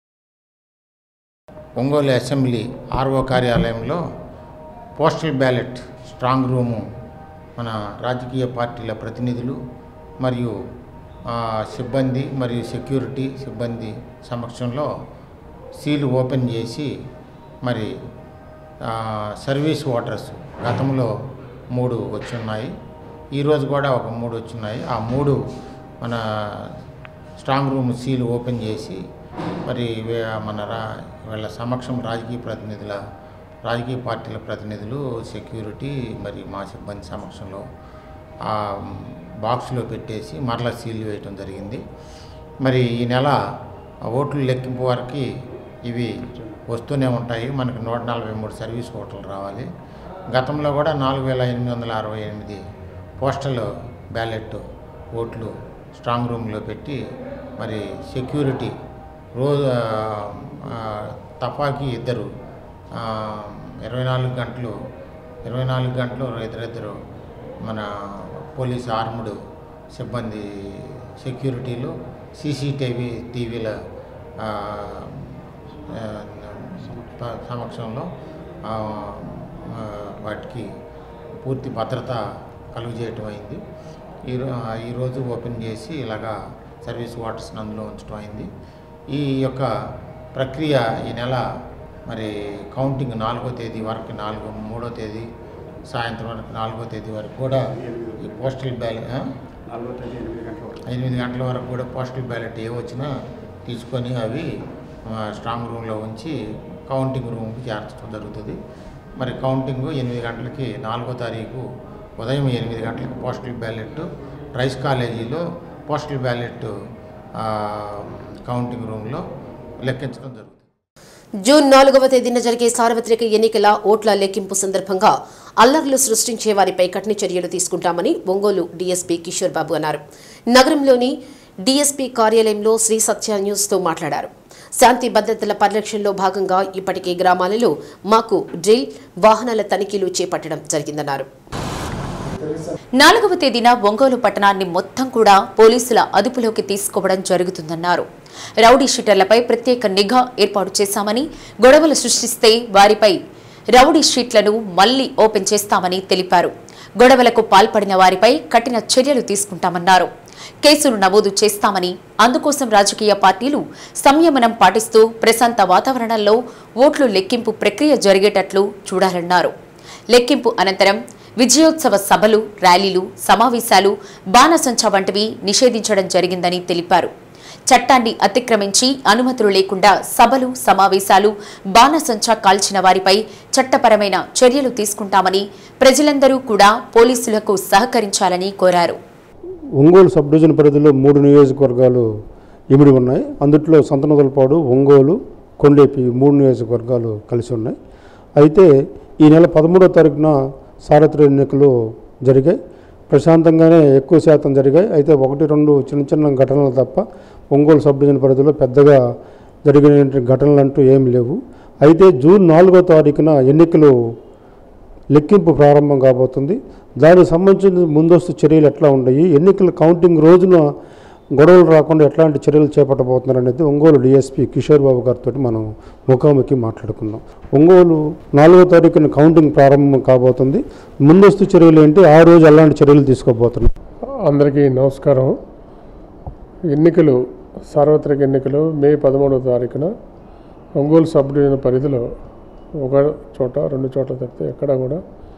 Speaker 12: ఒంగోలు అసెంబ్లీ ఆర్ఓ కార్యాలయంలో పోస్టల్ బ్యాలెట్ స్ట్రాంగ్ రూము మన రాజకీయ పార్టీల ప్రతినిధులు మరియు సిబ్బంది మరియు సెక్యూరిటీ సిబ్బంది సమక్షంలో సీలు ఓపెన్ చేసి మరి సర్వీస్ ఓటర్స్ గతంలో మూడు వచ్చున్నాయి, ఈరోజు కూడా ఒక మూడు వచ్చున్నాయి. ఆ మూడు మన స్ట్రాంగ్ రూమ్ సీలు ఓపెన్ చేసి మరి మన రా వీళ్ళ సమక్షం రాజకీయ ప్రతినిధుల రాజకీయ పార్టీల ప్రతినిధులు సెక్యూరిటీ మరి మా సిబ్బంది సమక్షంలో ఆ బాక్స్లో పెట్టేసి మరలా సీల్ వేయటం జరిగింది. మరి ఈ నెల ఓట్లు లెక్కింపు వరకు ఇవి వస్తూనే ఉంటాయి. మనకు నూట నలభై మూడు సర్వీస్ ఓట్లు రావాలి. గతంలో కూడా నాలుగు వేల ఎనిమిది వందల అరవై ఎనిమిది పోస్టల్ బ్యాలెట్ ఓట్లు స్ట్రాంగ్ రూమ్లో పెట్టి మరి సెక్యూరిటీ రోజు తపాకి ఇద్దరు ఇరవై నాలుగు గంటలు ఇరవై నాలుగు గంటలు ఇద్దరిద్దరు మన పోలీస్ ఆర్ముడు సిబ్బంది సెక్యూరిటీలు సీసీటీవీ టీవీల సమక్షంలో వాటికి పూర్తి భద్రత కలుగజేయటం అయింది. ఈరో ఈరోజు ఓపెన్ చేసి ఇలాగా సర్వీస్ వాటర్స్ అందులో ఉంచడం అయింది. ఈ యొక్క ప్రక్రియ ఈ నెల మరి కౌంటింగ్ నాలుగో తేదీ వరకు నాలుగో మూడో తేదీ సాయంత్రం వరకు నాలుగో తేదీ వరకు కూడా ఈ పోస్టల్ బ్యాలెట్ ఎనిమిది గంటల వరకు కూడా పోస్టల్ బ్యాలెట్ ఏ వచ్చినా తీసుకొని అవి స్ట్రాంగ్ రూమ్లో ఉంచి కౌంటింగ్ రూమ్కి చేర్చడం జరుగుతుంది. మరి కౌంటింగ్ ఎనిమిది గంటలకి నాలుగో తారీఖు ఉదయం ఎనిమిది గంటలకు పోస్టల్ బ్యాలెట్ రైస్ కాలేజీలో పోస్టల్ బ్యాలెట్ కౌంటింగ్ రూమ్లో లెక్కించడం జరుగుతుంది.
Speaker 1: జూన్ నాలుగవ తేదీన జరిగే సార్వత్రిక ఎన్నికల ఓట్ల లెక్కింపు సందర్భంగా అల్లర్లు సృష్టించే వారిపై కఠిన చర్యలు తీసుకుంటామని ఒంగోలు డీఎస్పీ కిషోర్ బాబు అన్నారు. నగరంలోని డీఎస్పీ కార్యాలయంలో శ్రీ సత్య న్యూస్తో మాట్లాడారు. శాంతి భద్రతల పరిరక్షణలో భాగంగా ఇప్పటికే గ్రామాలలో మాకు డ్రిల్, వాహనాల తనిఖీలు చేపట్టడం జరిగిందన్నారు.
Speaker 13: నాలుగవ తేదీన ఒంగోలు పట్టణాన్ని మొత్తం కూడా పోలీసుల అదుపులోకి తీసుకోవడం జరుగుతుందన్నారు. రౌడీ షీటర్లపై ప్రత్యేక నిఘా ఏర్పాటు చేశామని, గొడవలు సృష్టిస్తే వారిపై రౌడీ షీట్లను మళ్లీ ఓపెన్ చేస్తామని తెలిపారు. గొడవలకు పాల్పడిన వారిపై కఠిన చర్యలు తీసుకుంటామన్నారు. కేసులు నమోదు చేస్తామని, అందుకోసం రాజకీయ పార్టీలు సంయమనం పాటిస్తూ ప్రశాంత వాతావరణంలో ఓట్లు లెక్కింపు ప్రక్రియ జరిగేటట్లు చూడాలన్నారు. లెక్కింపు అనంతరం విజయోత్సవ సభలు, ర్యాలీలు, సమావేశాలు, బాణసంచా వంటివి నిషేధించడం జరిగిందని తెలిపారు. చట్టాన్ని అతిక్రమించి అనుమతులు లేకుండా సభలు, సమావేశాలు, బాణసంచా కాల్చిన వారిపై చట్టపరమైన చర్యలు తీసుకుంటామని, ప్రజలందరూ కూడా పోలీసులకు సహకరించాలని కోరారు.
Speaker 14: ఒంగోలు సబ్ డివిజన్ పరిధిలో మూడు నియోజకవర్గాలు ఇమిడి ఉన్నాయి. అందుట్లో సంతనొదలపాడు, ఒంగోలు, కొండేపి మూడు నియోజకవర్గాలు కలిసి ఉన్నాయి. అయితే ఈ నెల పదమూడవ తారీఖున సార్వత్రిక ఎన్నికలు జరిగాయి. ప్రశాంతంగానే ఎక్కువ శాతం జరిగాయి. అయితే ఒకటి రెండు చిన్న చిన్న ఘటనలు తప్ప ఒంగోలు సబ్ డివిజన్ పరిధిలో పెద్దగా జరిగిన ఘటనలు అంటూ ఏమి లేవు. అయితే జూన్ నాలుగో తారీఖున ఎన్నికలు లెక్కింపు ప్రారంభం కాబోతుంది. దానికి సంబంధించిన ముందస్తు చర్యలు ఎట్లా ఉన్నాయి, ఎన్నికల కౌంటింగ్ రోజున గొడవలు రాకుండా ఎట్లాంటి చర్యలు చేపట్టబోతున్నారు అనేది ఒంగోలు డీఎస్పీ కిషోర్ బాబు గారితో మనం ముఖాముఖి మాట్లాడుకుందాం. ఒంగోలు నాలుగో తారీఖున కౌంటింగ్ ప్రారంభం కాబోతుంది. ముందస్తు చర్యలు ఏంటి, ఆ రోజు ఎలాంటి చర్యలు తీసుకోబోతున్నాం?
Speaker 15: అందరికీ నమస్కారం. ఎన్నికలు సార్వత్రిక ఎన్నికలు మే పదమూడవ తారీఖున ఒంగోలు సబ్ డివిజన్ పరిధిలో ఒక చోట రెండు చోట్ల తప్పితే ఎక్కడ కూడా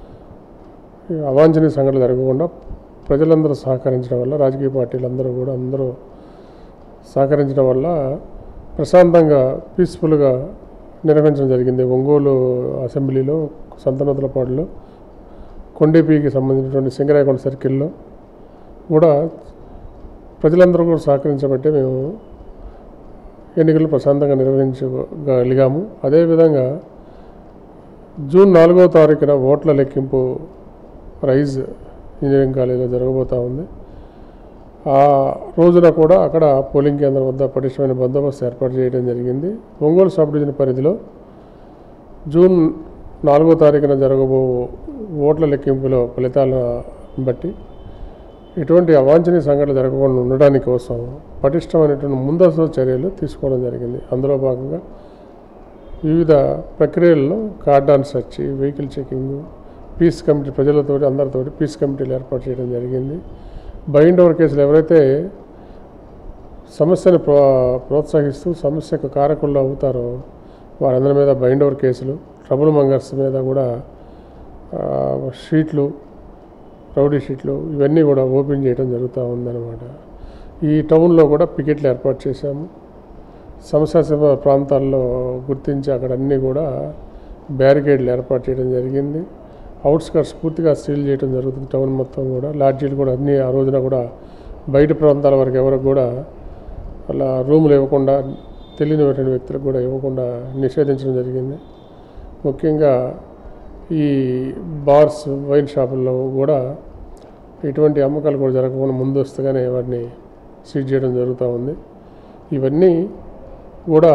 Speaker 15: అవాంఛనీయ సంఘటనలు జరగకుండా ప్రజలందరూ సహకరించడం వల్ల, రాజకీయ పార్టీలందరూ కూడా అందరూ సహకరించడం వల్ల ప్రశాంతంగా పీస్ఫుల్గా నిర్వహించడం జరిగింది. ఒంగోలు అసెంబ్లీలో, సంతనొదలపాడులో, కొండేపీకి సంబంధించినటువంటి సింగరాయకొండ సర్కిల్లో కూడా ప్రజలందరూ కూడా సహకరించబట్టే మేము ఎన్నికలు ప్రశాంతంగా నిర్వహించగలిగాము. అదేవిధంగా జూన్ నాలుగవ తారీఖున ఓట్ల లెక్కింపు రైజ్ ఇంజనీరింగ్ కాలేజీలో జరగబోతూ ఉంది. ఆ రోజున కూడా అక్కడ పోలింగ్ కేంద్రం వద్ద పటిష్టమైన బందోబస్తు ఏర్పాటు చేయడం జరిగింది. ఒంగోలు సబ్ డివిజన్ పరిధిలో జూన్ నాలుగో తారీఖున జరగబో ఓట్ల లెక్కింపులో ఫలితాలను బట్టి ఎటువంటి అవాంఛనీయ సంఘటనలు జరగకుండా ఉండడానికి కోసం పటిష్టమైనటువంటి ముందస్తు చర్యలు తీసుకోవడం జరిగింది. అందులో భాగంగా వివిధ ప్రక్రియల్లో cordon search, vehicle checking, peace committee ప్రజలతో అందరితో పీస్ కమిటీలు ఏర్పాటు చేయడం జరిగింది. బైండ్ ఓవర్ కేసులు ఎవరైతే సమస్యను ప్రో ప్రోత్సహిస్తూ సమస్యకు కారకుల్లో అవుతారో వారందరి మీద బైండ్ ఓవర్ కేసులు, ట్రబుల్ మంగర్స్ మీద కూడా షీట్లు, రౌడీ షీట్లు ఇవన్నీ కూడా ఓపెన్ చేయడం జరుగుతూ ఉందన్నమాట. ఈ టౌన్లో కూడా పికెట్లు ఏర్పాటు చేశాము. సమస్యాత్మక ప్రాంతాల్లో గుర్తించి అక్కడ అన్నీ కూడా బ్యారికేడ్లు ఏర్పాటు చేయడం జరిగింది. అవుట్స్కట్స్ పూర్తిగా సీల్ చేయడం జరుగుతుంది. టౌన్ మొత్తం కూడా లాడ్జీలు కూడా అన్నీ ఆ రోజున కూడా బయట ప్రాంతాల వరకు ఎవరికి కూడా అలా రూములు ఇవ్వకుండా తెలియని వ్యక్తులకు కూడా ఇవ్వకుండా నిషేధించడం జరిగింది. ముఖ్యంగా ఈ బార్స్, వైన్ షాపుల్లో కూడా ఎటువంటి అమ్మకాలు కూడా జరగకుండా ముందస్తుగానే వాటిని సీజ్ చేయడం జరుగుతూ ఉంది. ఇవన్నీ కూడా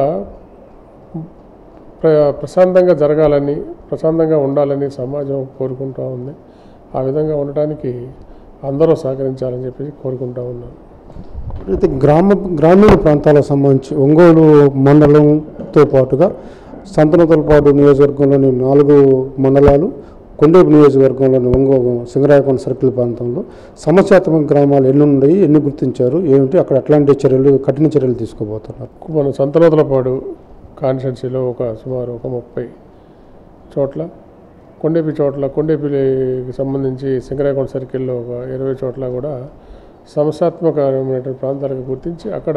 Speaker 15: ప్ర ప్రశాంతంగా జరగాలని, ప్రశాంతంగా ఉండాలని సమాజం కోరుకుంటూ ఉంది. ఆ విధంగా ఉండటానికి అందరూ సహకరించాలని చెప్పి కోరుకుంటూ ఉన్నాను.
Speaker 14: అయితే గ్రామ గ్రామీణ ప్రాంతాలకు సంబంధించి ఒంగోలు మండలంతో పాటుగా సంతనూతలపాడు నియోజకవర్గంలోని నాలుగు మండలాలు, కొండేపు నియోజకవర్గంలోని ఒంగోలు సింగరాయకొండ సర్కిల్ ప్రాంతంలో సమస్యాత్మక గ్రామాలు ఎన్ని ఉన్నాయి, ఎన్ని గుర్తించారు, ఏమిటి, అక్కడ ఎట్లాంటి చర్యలు, కఠిన చర్యలు తీసుకోబోతున్నారు?
Speaker 15: మన సంతనూతలపాడు కాన్స్టిట్యున్సీలో ఒక సుమారు ఒక ముప్పై చోట్ల, కొండేపి చోట్ల, కొండేపికి సంబంధించి సింగరాయకొండ సర్కిల్లో ఒక ఇరవై చోట్ల కూడా సమస్యాత్మకమైనటువంటి ప్రాంతాలకు గుర్తించి అక్కడ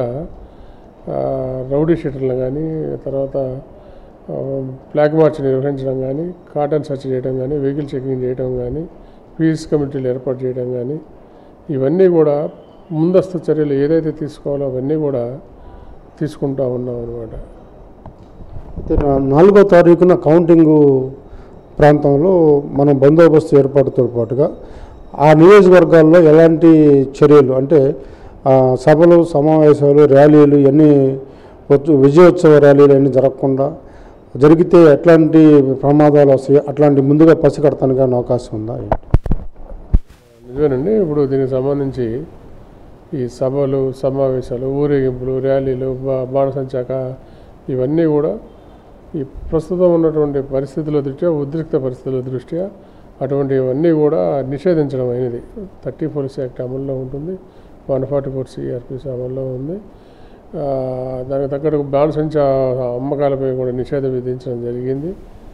Speaker 15: రౌడీ షీటర్లను కానీ, తర్వాత ఫ్లాగ్ మార్చ్ నిర్వహించడం కానీ, కార్డన్ సెర్చ్ చేయడం కానీ, వెహికల్ చెకింగ్ చేయడం కానీ, పీస్ కమిటీలు ఏర్పాటు చేయడం కానీ ఇవన్నీ కూడా ముందస్తు చర్యలు ఏదైతే తీసుకోవాలో అవన్నీ కూడా తీసుకుంటూ ఉన్నాం అన్నమాట.
Speaker 14: అయితే నాలుగో తారీఖున కౌంటింగ్ ప్రాంతంలో మనం బందోబస్తు ఏర్పాటుతో పాటుగా ఆ నియోజకవర్గాల్లో ఎలాంటి చర్యలు అంటే సభలు, సమావేశాలు, ర్యాలీలు ఇవన్నీ విజయోత్సవ ర్యాలీలు అన్నీ జరగకుండా జరిగితే ఎట్లాంటి ప్రమాదాలు వస్తాయి, అట్లాంటి ముందుగా పసిగడతానికి అవకాశం ఉందా?
Speaker 15: నిజమేనండి. ఇప్పుడు దీనికి సంబంధించి ఈ సభలు, సమావేశాలు, ఊరేగింపులు, ర్యాలీలు, బాణసంచాక ఇవన్నీ కూడా ఈ ప్రస్తుతం ఉన్నటువంటి పరిస్థితుల దృష్ట్యా, ఉద్రిక్త పరిస్థితుల దృష్ట్యా అటువంటివన్నీ కూడా నిషేధించడం అయినది. థర్టీ పోలీస్ యాక్ట్ అమల్లో ఉంటుంది, వన్ ఫార్టీ ఫోర్ సిఆర్పిసి అమల్లో ఉంది. దానికి తగ్గట్టు బాణసంచా అమ్మకాలపై కూడా నిషేధం విధించడం జరిగింది.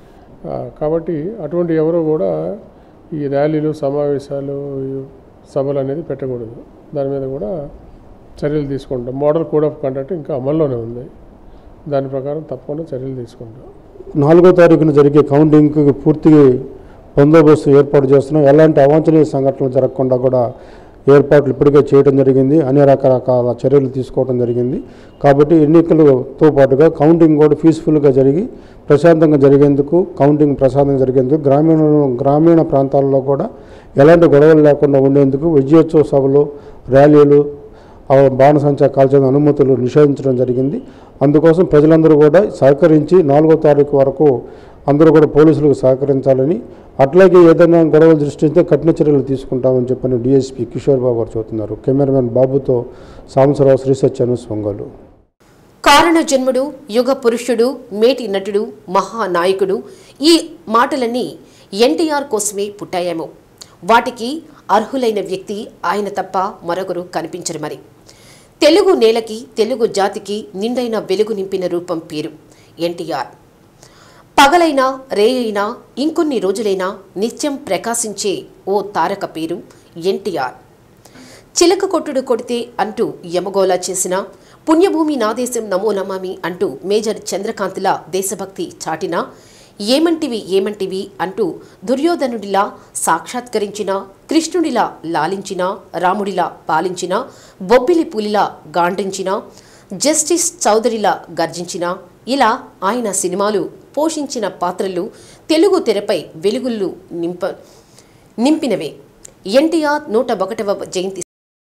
Speaker 15: కాబట్టి అటువంటి ఎవరో కూడా ఈ ర్యాలీలు, సమావేశాలు, సభలు అనేది పెట్టకూడదు. దాని మీద కూడా చర్యలు తీసుకుంటాం. మోడల్ కోడ్ ఆఫ్ కండక్ట్ ఇంకా అమల్లోనే ఉంది. దాని ప్రకారం తప్పకుండా చర్యలు తీసుకుంటాం.
Speaker 14: నాలుగో తారీఖున జరిగే కౌంటింగ్కి పూర్తిగా బందోబస్తు ఏర్పాటు చేస్తున్నాం. ఎలాంటి అవాంఛనీయ సంఘటనలు జరగకుండా కూడా ఏర్పాట్లు ఇప్పటికే చేయడం జరిగింది. అన్ని రకరకాల చర్యలు తీసుకోవడం జరిగింది. కాబట్టి ఎన్నికలతో పాటుగా కౌంటింగ్ కూడా పీస్ఫుల్గా జరిగి ప్రశాంతంగా జరిగేందుకు, కౌంటింగ్ ప్రశాంతంగా జరిగేందుకు గ్రామీణ గ్రామీణ ప్రాంతాల్లో కూడా ఎలాంటి గొడవలు లేకుండా ఉండేందుకు విజయోత్సవ సభలు, ర్యాలీలు, బాణసంచా కాల్చే అనుమతులు నిషేధించడం జరిగింది. అందుకోసం ప్రజలందరూ కూడా సహకరించి నాలుగో తారీఖు వరకు అందరూ కూడా పోలీసులకు సహకరించాలని, అట్లాగే ఏదైనా గొడవలు సృష్టిస్తే కఠిన చర్యలు తీసుకుంటామని చెప్పని డిఎస్పీ కిషోర్ బాబు గారు చెబుతున్నారు. కెమెరామెన్ బాబుతో సాంబశివరావు, శ్రీసత్య న్యూస్, ఒంగోలు.
Speaker 1: కారణ జన్ముడు, యుగ పురుషుడు, మేటి నటుడు, మహానాయకుడు, ఈ మాటలన్నీ ఎన్టీఆర్ కోసమే పుట్టాయేమో. వాటికి అర్హులైన వ్యక్తి ఆయన తప్ప మరొకరు కనిపించరు. మరి తెలుగు నేలకి, తెలుగు జాతికి నిండైన వెలుగు నింపిన రూపం పేరు ఎన్టీఆర్. పగలైనా, రేయైనా, ఇంకొన్ని రోజులైనా నిత్యం ప్రకాశించే ఓ తారక పేరు ఎన్టీఆర్. చిలక కొట్టుడు కొడితే అంటూ యమగోళ చేసిన, పుణ్యభూమి నా దేశం నమో నమామి అంటూ మేజర్ చంద్రకాంత్లా దేశభక్తి చాటిన, ఏమంటివి ఏమంటివి అంటూ దుర్యోధనుడిలా సాక్షాత్కరించిన, కృష్ణుడిలా లాలించిన, రాముడిలా పాలించిన, బొబ్బిలి పులిలా గాండ్రించిన, జస్టిస్ చౌదరిలా గర్జించిన ఇలా ఆయన సినిమాలు పోషించిన పాత్రలు తెలుగు తెరపై వెలుగులు నింప నింపినవే. ఎన్టీఆర్ నూట ఒకటవ జయంతి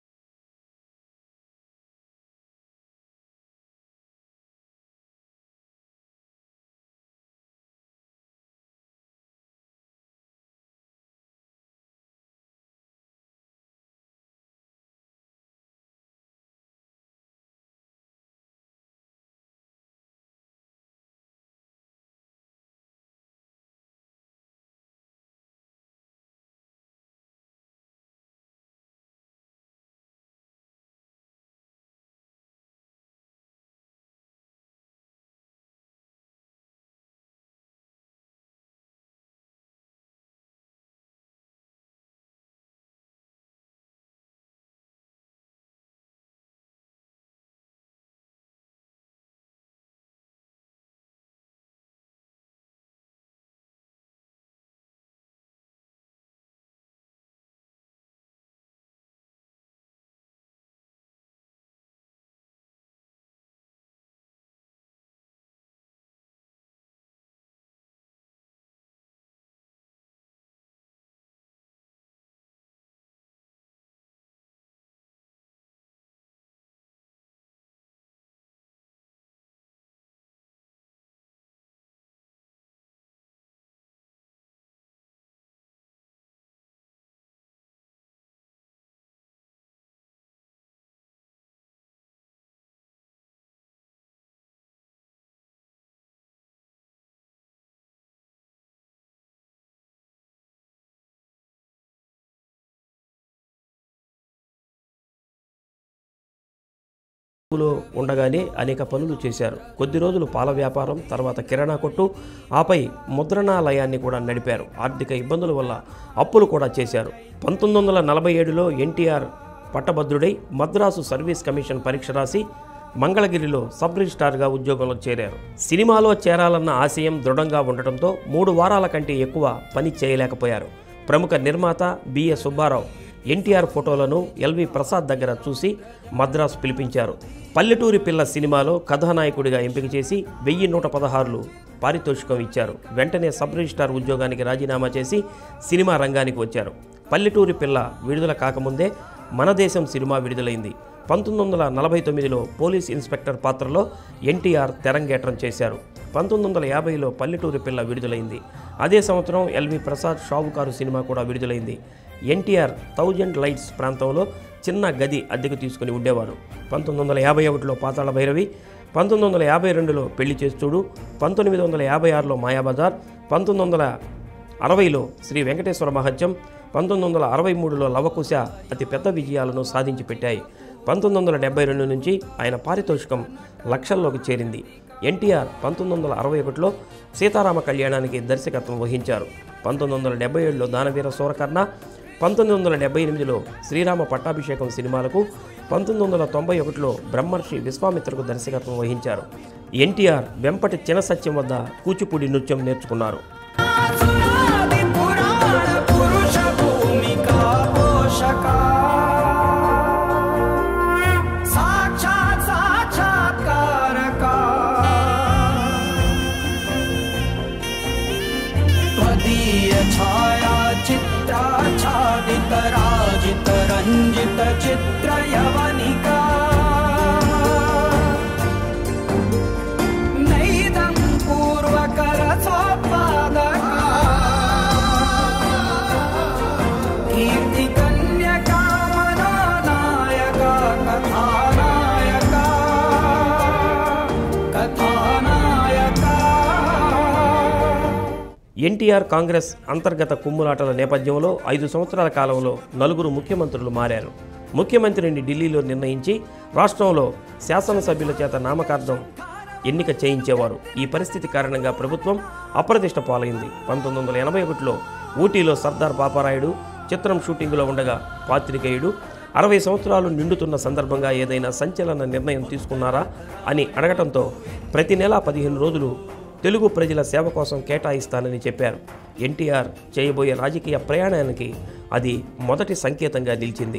Speaker 16: లో ఉండగానే అనేక పనులు చేశారు. కొద్ది రోజులు పాల వ్యాపారం, తర్వాత కిరాణా కొట్టు, ఆపై ముద్రణాలయాన్ని కూడా నడిపారు. ఆర్థిక ఇబ్బందుల వల్ల అప్పులు కూడా చేశారు. పంతొమ్మిది వందల నలభై ఏడులో ఎన్టీఆర్ పట్టభద్రుడై మద్రాసు సర్వీస్ కమిషన్ పరీక్ష రాసి మంగళగిరిలో సబ్ రిజిస్ట్రార్గా ఉద్యోగంలో చేరారు. సినిమాలో చేరాలన్న ఆశయం దృఢంగా ఉండటంతో మూడు వారాల కంటే ఎక్కువ పని చేయలేకపోయారు. ప్రముఖ నిర్మాత బిఏ సుబ్బారావు ఎన్టీఆర్ ఫోటోలను ఎల్వి ప్రసాద్ దగ్గర చూసి మద్రాసు పిలిపించారు. పల్లెటూరి పిల్ల సినిమాలో కథానాయకుడిగా ఎంపిక చేసి వెయ్యి నూట పదహారులు పారితోషికం ఇచ్చారు. వెంటనే సబ్ రిజిస్ట్రార్ ఉద్యోగానికి రాజీనామా చేసి సినిమా రంగానికి వచ్చారు. పల్లెటూరి పిల్ల విడుదల కాకముందే మన దేశం సినిమా విడుదలైంది. పంతొమ్మిది వందల నలభై తొమ్మిదిలో పోలీస్ ఇన్స్పెక్టర్ పాత్రలో ఎన్టీఆర్ తెరంగేట్రం చేశారు. పంతొమ్మిది వందల యాభైలో పల్లెటూరి పిల్ల విడుదలైంది. అదే సంవత్సరం ఎల్వి ప్రసాద్ షావుకారు సినిమా కూడా విడుదలైంది. ఎన్టీఆర్ థౌజండ్ లైట్స్ ప్రాంతంలో చిన్న గది అద్దెకు తీసుకుని ఉండేవారు. పంతొమ్మిది వందల యాభై ఒకటిలో పాతాళ భైరవి, పంతొమ్మిది వందల యాభై రెండులో పెళ్లి చేస్తూడు, పంతొమ్మిది వందల యాభై ఆరులో మాయాబజార్, పంతొమ్మిది వందల అరవైలో శ్రీ వెంకటేశ్వర మహత్యం, పంతొమ్మిది వందల అరవై మూడులో లవకుశ అతి పెద్ద విజయాలను సాధించి పెట్టాయి. పంతొమ్మిది వందల డెబ్బై రెండు నుంచి ఆయన పారితోషికం లక్షల్లోకి చేరింది. ఎన్టీఆర్ పంతొమ్మిది వందల అరవై ఒకటిలో సీతారామ కళ్యాణానికి దర్శకత్వం వహించారు. పంతొమ్మిది వందల డెబ్బై ఏడులో దానవీర సూరకర్ణ, పంతొమ్మిది వందల డెబ్బై ఎనిమిదిలో శ్రీరామ పట్టాభిషేకం సినిమాలకు, పంతొమ్మిది వందల తొంభై ఒకటిలో బ్రహ్మర్షి విశ్వామిత్రకు దర్శకత్వం వహించారు. ఎన్టీఆర్ వెంపటి చినసత్యం వద్ద కూచిపూడి నృత్యం నేర్చుకున్నారు.
Speaker 17: చిత్రాఛాదిత రంజిత చిత్ర యవనికా నైదం పూర్వకర సోపాదకా కీర్తి కన్యకా మనానాయక కథానాయక కథానాయక.
Speaker 16: ఎన్టీఆర్ కాంగ్రెస్ అంతర్గత కుమ్ములాటల నేపథ్యంలో ఐదు సంవత్సరాల కాలంలో నలుగురు ముఖ్యమంత్రులు మారారు. ముఖ్యమంత్రిని ఢిల్లీలో నిర్ణయించి రాష్ట్రంలో శాసనసభ్యుల చేత నామకార్థం ఎన్నిక చేయించేవారు. ఈ పరిస్థితి కారణంగా ప్రభుత్వం అప్రతిష్ట పాలైంది. పంతొమ్మిది వందల ఎనభై ఒకటిలో ఊటీలో సర్దార్ పాపారాయుడు చిత్రం షూటింగ్లో ఉండగా పాత్రికేయుడు అరవై సంవత్సరాలు నిండుతున్న సందర్భంగా ఏదైనా సంచలన నిర్ణయం తీసుకున్నారా అని అడగటంతో ప్రతి నెల పదిహేను రోజులు తెలుగు ప్రజల సేవ కోసం కేటాయిస్తానని చెప్పారు. ఎన్టీఆర్ చేయబోయే రాజకీయ ప్రయాణానికి అది మొదటి సంకేతంగా నిలిచింది.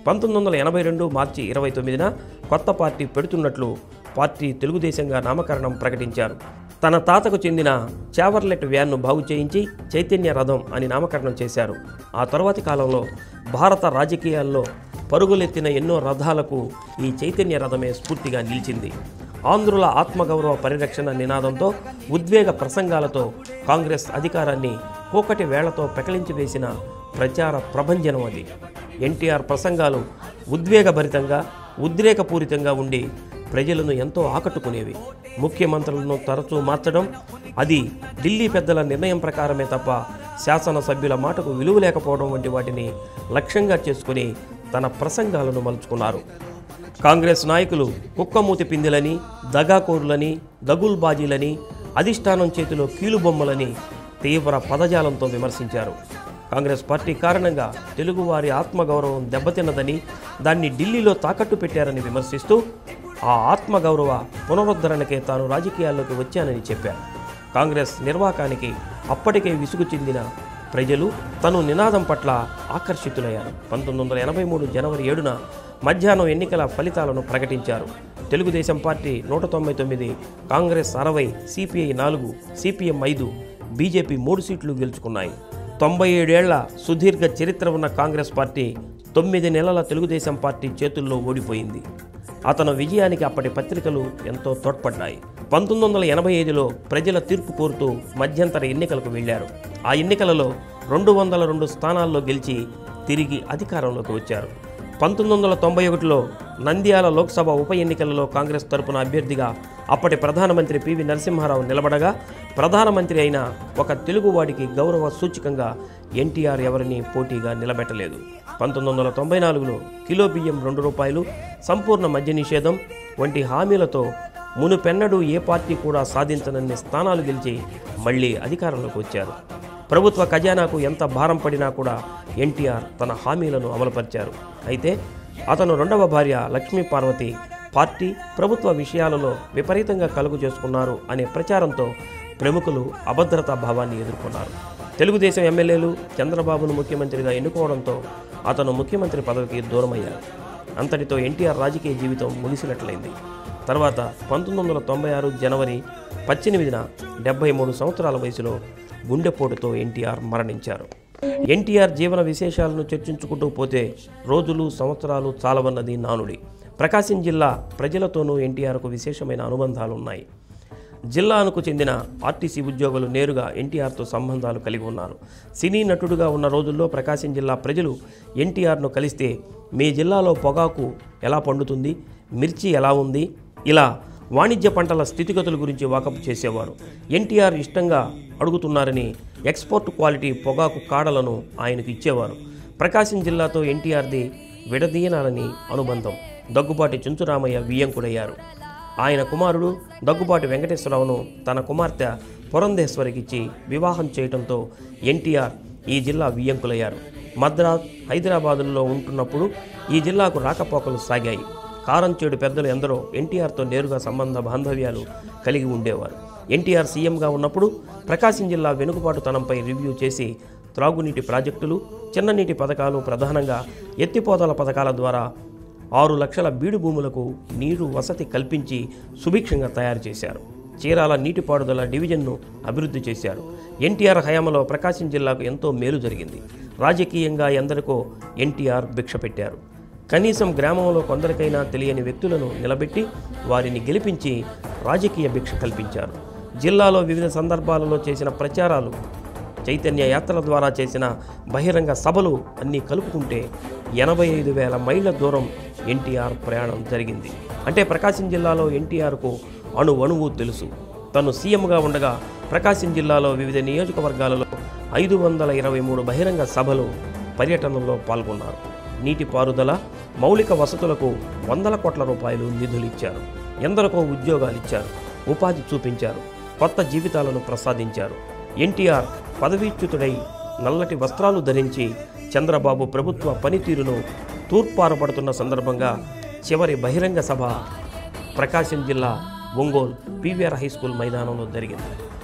Speaker 16: పంతొమ్మిది వందల ఎనభై రెండు మార్చి ఇరవై తొమ్మిదిన కొత్త పార్టీ పెడుతున్నట్లు పార్టీ తెలుగుదేశంగా నామకరణం ప్రకటించారు. తన తాతకు చెందిన చావర్లెట్ వ్యాన్ను బాగు చేయించి చైతన్య రథం అని నామకరణం చేశారు. ఆ తరువాతి కాలంలో భారత రాజకీయాల్లో పరుగులెత్తిన ఎన్నో రథాలకు ఈ చైతన్య రథమే స్ఫూర్తిగా నిలిచింది. ఆంధ్రుల ఆత్మగౌరవ పరిరక్షణ నినాదంతో ఉద్వేగ ప్రసంగాలతో కాంగ్రెస్ అధికారాన్ని కోకటి వేళ్లతో పెకలించి వేసిన ప్రచార ప్రభంజనం అది. ఎన్టీఆర్ ప్రసంగాలు ఉద్వేగభరితంగా ఉద్రేకపూరితంగా ఉండి ప్రజలను ఎంతో ఆకట్టుకునేవి. ముఖ్యమంత్రులను తరచూ మార్చడం, అది ఢిల్లీ పెద్దల నిర్ణయం ప్రకారమే తప్ప శాసనసభ్యుల మాటకు విలువ లేకపోవడం వంటి వాటిని లక్ష్యంగా చేసుకుని తన ప్రసంగాలను మలుచుకున్నారు. కాంగ్రెస్ నాయకులు కుక్కమూతి పిందెలని, దగాకోరులని, దగుల్బాజీలని, అధిష్టానం చేతిలో కీలుబొమ్మలని తీవ్ర పదజాలంతో విమర్శించారు. కాంగ్రెస్ పార్టీ కారణంగా తెలుగువారి ఆత్మగౌరవం దెబ్బతిన్నదని, దాన్ని ఢిల్లీలో తాకట్టు పెట్టారని విమర్శిస్తూ ఆ ఆత్మగౌరవ పునరుద్ధరణకే తాను రాజకీయాల్లోకి వచ్చానని చెప్పారు. కాంగ్రెస్ నిర్వాకానికి అప్పటికే విసుగు చెందిన ప్రజలు తను నినాదం పట్ల ఆకర్షితులయ్యారు. పంతొమ్మిది వందల ఎనభై మూడు జనవరి ఏడున మధ్యాహ్నం ఎన్నికల ఫలితాలను ప్రకటించారు. తెలుగుదేశం పార్టీ నూట తొంభై తొమ్మిది, కాంగ్రెస్ అరవై, సిపిఐ నాలుగు, సిపిఎం ఐదు, బీజేపీ మూడు సీట్లు గెలుచుకున్నాయి. తొంభై ఏడేళ్ల సుదీర్ఘ చరిత్ర ఉన్న కాంగ్రెస్ పార్టీ తొమ్మిది నెలల తెలుగుదేశం పార్టీ చేతుల్లో ఓడిపోయింది. అతను విజయానికి అప్పటి పత్రికలు ఎంతో తోడ్పడ్డాయి. పంతొమ్మిది వందల ఎనభై ఐదులో ప్రజల తీర్పు కోరుతూ మధ్యంతర ఎన్నికలకు వెళ్లారు. ఆ ఎన్నికలలో రెండు వందల రెండు స్థానాల్లో గెలిచి తిరిగి అధికారంలోకి వచ్చారు. పంతొమ్మిది వందల తొంభై ఒకటిలో నంద్యాల లోక్సభ ఉప ఎన్నికలలో కాంగ్రెస్ తరపున అభ్యర్థిగా అప్పటి ప్రధానమంత్రి పివి నరసింహారావు నిలబడగా, ప్రధానమంత్రి అయిన ఒక తెలుగువాడికి గౌరవ సూచకంగా ఎన్టీఆర్ ఎవరిని పోటీగా నిలబెట్టలేదు. పంతొమ్మిది వందల తొంభై నాలుగులో కిలో బియ్యం రెండు రూపాయలు, సంపూర్ణ మద్య నిషేధం వంటి హామీలతో మునుపెన్నడూ ఏ పార్టీ కూడా సాధించనన్ని స్థానాలు గెలిచి మళ్లీ అధికారంలోకి వచ్చారు. ప్రభుత్వ ఖజానాకు ఎంత భారం పడినా కూడా ఎన్టీఆర్ తన హామీలను అమలుపరిచారు. అయితే అతను రెండవ భార్య లక్ష్మీ పార్వతి పార్టీ, ప్రభుత్వ విషయాలలో విపరీతంగా కలుగు చేసుకున్నారు అనే ప్రచారంతో ప్రముఖులు అభద్రతా భావాన్ని ఎదుర్కొన్నారు. తెలుగుదేశం ఎమ్మెల్యేలు చంద్రబాబును ముఖ్యమంత్రిగా ఎన్నుకోవడంతో అతను ముఖ్యమంత్రి పదవికి దూరమయ్యారు. అంతటితో ఎన్టీఆర్ రాజకీయ జీవితం ముగిసినట్లయింది. తర్వాత పంతొమ్మిది వందల తొంభై ఆరు జనవరి పద్దెనిమిదిన డెబ్బై మూడు సంవత్సరాల వయసులో గుండెపోటుతో ఎన్టీఆర్ మరణించారు. ఎన్టీఆర్ జీవన విశేషాలను చర్చించుకుంటూ పోతే రోజులు సంవత్సరాలు చాలవన్నది నానుడి. ప్రకాశం జిల్లా ప్రజలతోనూ ఎన్టీఆర్కు విశేషమైన అనుబంధాలు ఉన్నాయి. జిల్లాకు చెందిన ఆర్టీసీ ఉద్యోగులు నేరుగా ఎన్టీఆర్తో సంబంధాలు కలిగి ఉన్నారు. సినీ నటుడుగా ఉన్న రోజుల్లో ప్రకాశం జిల్లా ప్రజలు ఎన్టీఆర్ను కలిస్తే మీ జిల్లాలో పొగాకు ఎలా పండుతుంది, మిర్చి ఎలా ఉంది, ఇలా వాణిజ్య పంటల స్థితిగతుల గురించి వాకప్ చేసేవారు. ఎన్టీఆర్ ఇష్టంగా అడుగుతున్నారని ఎక్స్పోర్ట్ క్వాలిటీ పొగాకు కాడలను ఆయనకు ఇచ్చేవారు. ప్రకాశం జిల్లాతో ఎన్టీఆర్ది విడదీయనాలని అనుబంధం. దగ్గుబాటి చుంచురామయ్య వియ్యంకుడయ్యారు. ఆయన కుమారుడు దగ్గుబాటి వెంకటేశ్వరరావును తన కుమార్తె పురంధేశ్వరికిచ్చి వివాహం చేయడంతో ఎన్టీఆర్ ఈ జిల్లా వియ్యంకులయ్యారు. మద్రాస్, హైదరాబాదుల్లో ఉంటున్నప్పుడు ఈ జిల్లాకు రాకపోకలు సాగాయి. కారంచేడు పెద్దలు ఎందరో ఎన్టీఆర్తో నేరుగా సంబంధ బాంధవ్యాలు కలిగి ఉండేవారు. ఎన్టీఆర్ సీఎంగా ఉన్నప్పుడు ప్రకాశం జిల్లా వెనుకబాటుతనంపై రివ్యూ చేసి త్రాగునీటి ప్రాజెక్టులు, చిన్ననీటి పథకాలు, ప్రధానంగా ఎత్తిపోతల పథకాల ద్వారా ఆరు లక్షల బీడు భూములకు నీరు వసతి కల్పించి సుభిక్షంగా తయారు చేశారు. చీరాల నీటిపారుదల డివిజన్ను అభివృద్ధి చేశారు. ఎన్టీఆర్ హయాంలో ప్రకాశం జిల్లాకు ఎంతో మేలు జరిగింది. రాజకీయంగా ఎందరికో ఎన్టీఆర్ భిక్ష పెట్టారు. కనీసం గ్రామంలో కొందరికైనా తెలియని వ్యక్తులను నిలబెట్టి వారిని గెలిపించి రాజకీయ భిక్ష కల్పించారు. జిల్లాలో వివిధ సందర్భాలలో చేసిన ప్రచారాలు, చైతన్య యాత్రల ద్వారా చేసిన బహిరంగ సభలు అన్నీ కలుపుకుంటే ఎనభై ఐదు వేల మైళ్ళ దూరం ఎన్టీఆర్ ప్రయాణం జరిగింది. అంటే ప్రకాశం జిల్లాలో ఎన్టీఆర్కు అణు అణువు తెలుసు. తను సీఎంగా ఉండగా ప్రకాశం జిల్లాలో వివిధ నియోజకవర్గాలలో ఐదు వందల ఇరవై మూడు బహిరంగ సభలు, పర్యటనల్లో పాల్గొన్నారు. నీటిపారుదల, మౌలిక వసతులకు వందల కోట్ల రూపాయలు నిధులు ఇచ్చారు. ఎందరికో ఉద్యోగాలు ఇచ్చారు, ఉపాధి చూపించారు, కొత్త జీవితాలను ప్రసాదించారు. ఎన్టీఆర్ పదవీచ్యుతుడై నల్లటి వస్త్రాలు ధరించి చంద్రబాబు ప్రభుత్వ పనితీరును తూర్పారపడుతున్న సందర్భంగా చివరి బహిరంగ సభ ప్రకాశం జిల్లా ఒంగోలు పీవీఆర్ హై స్కూల్ మైదానంలో జరిగింది.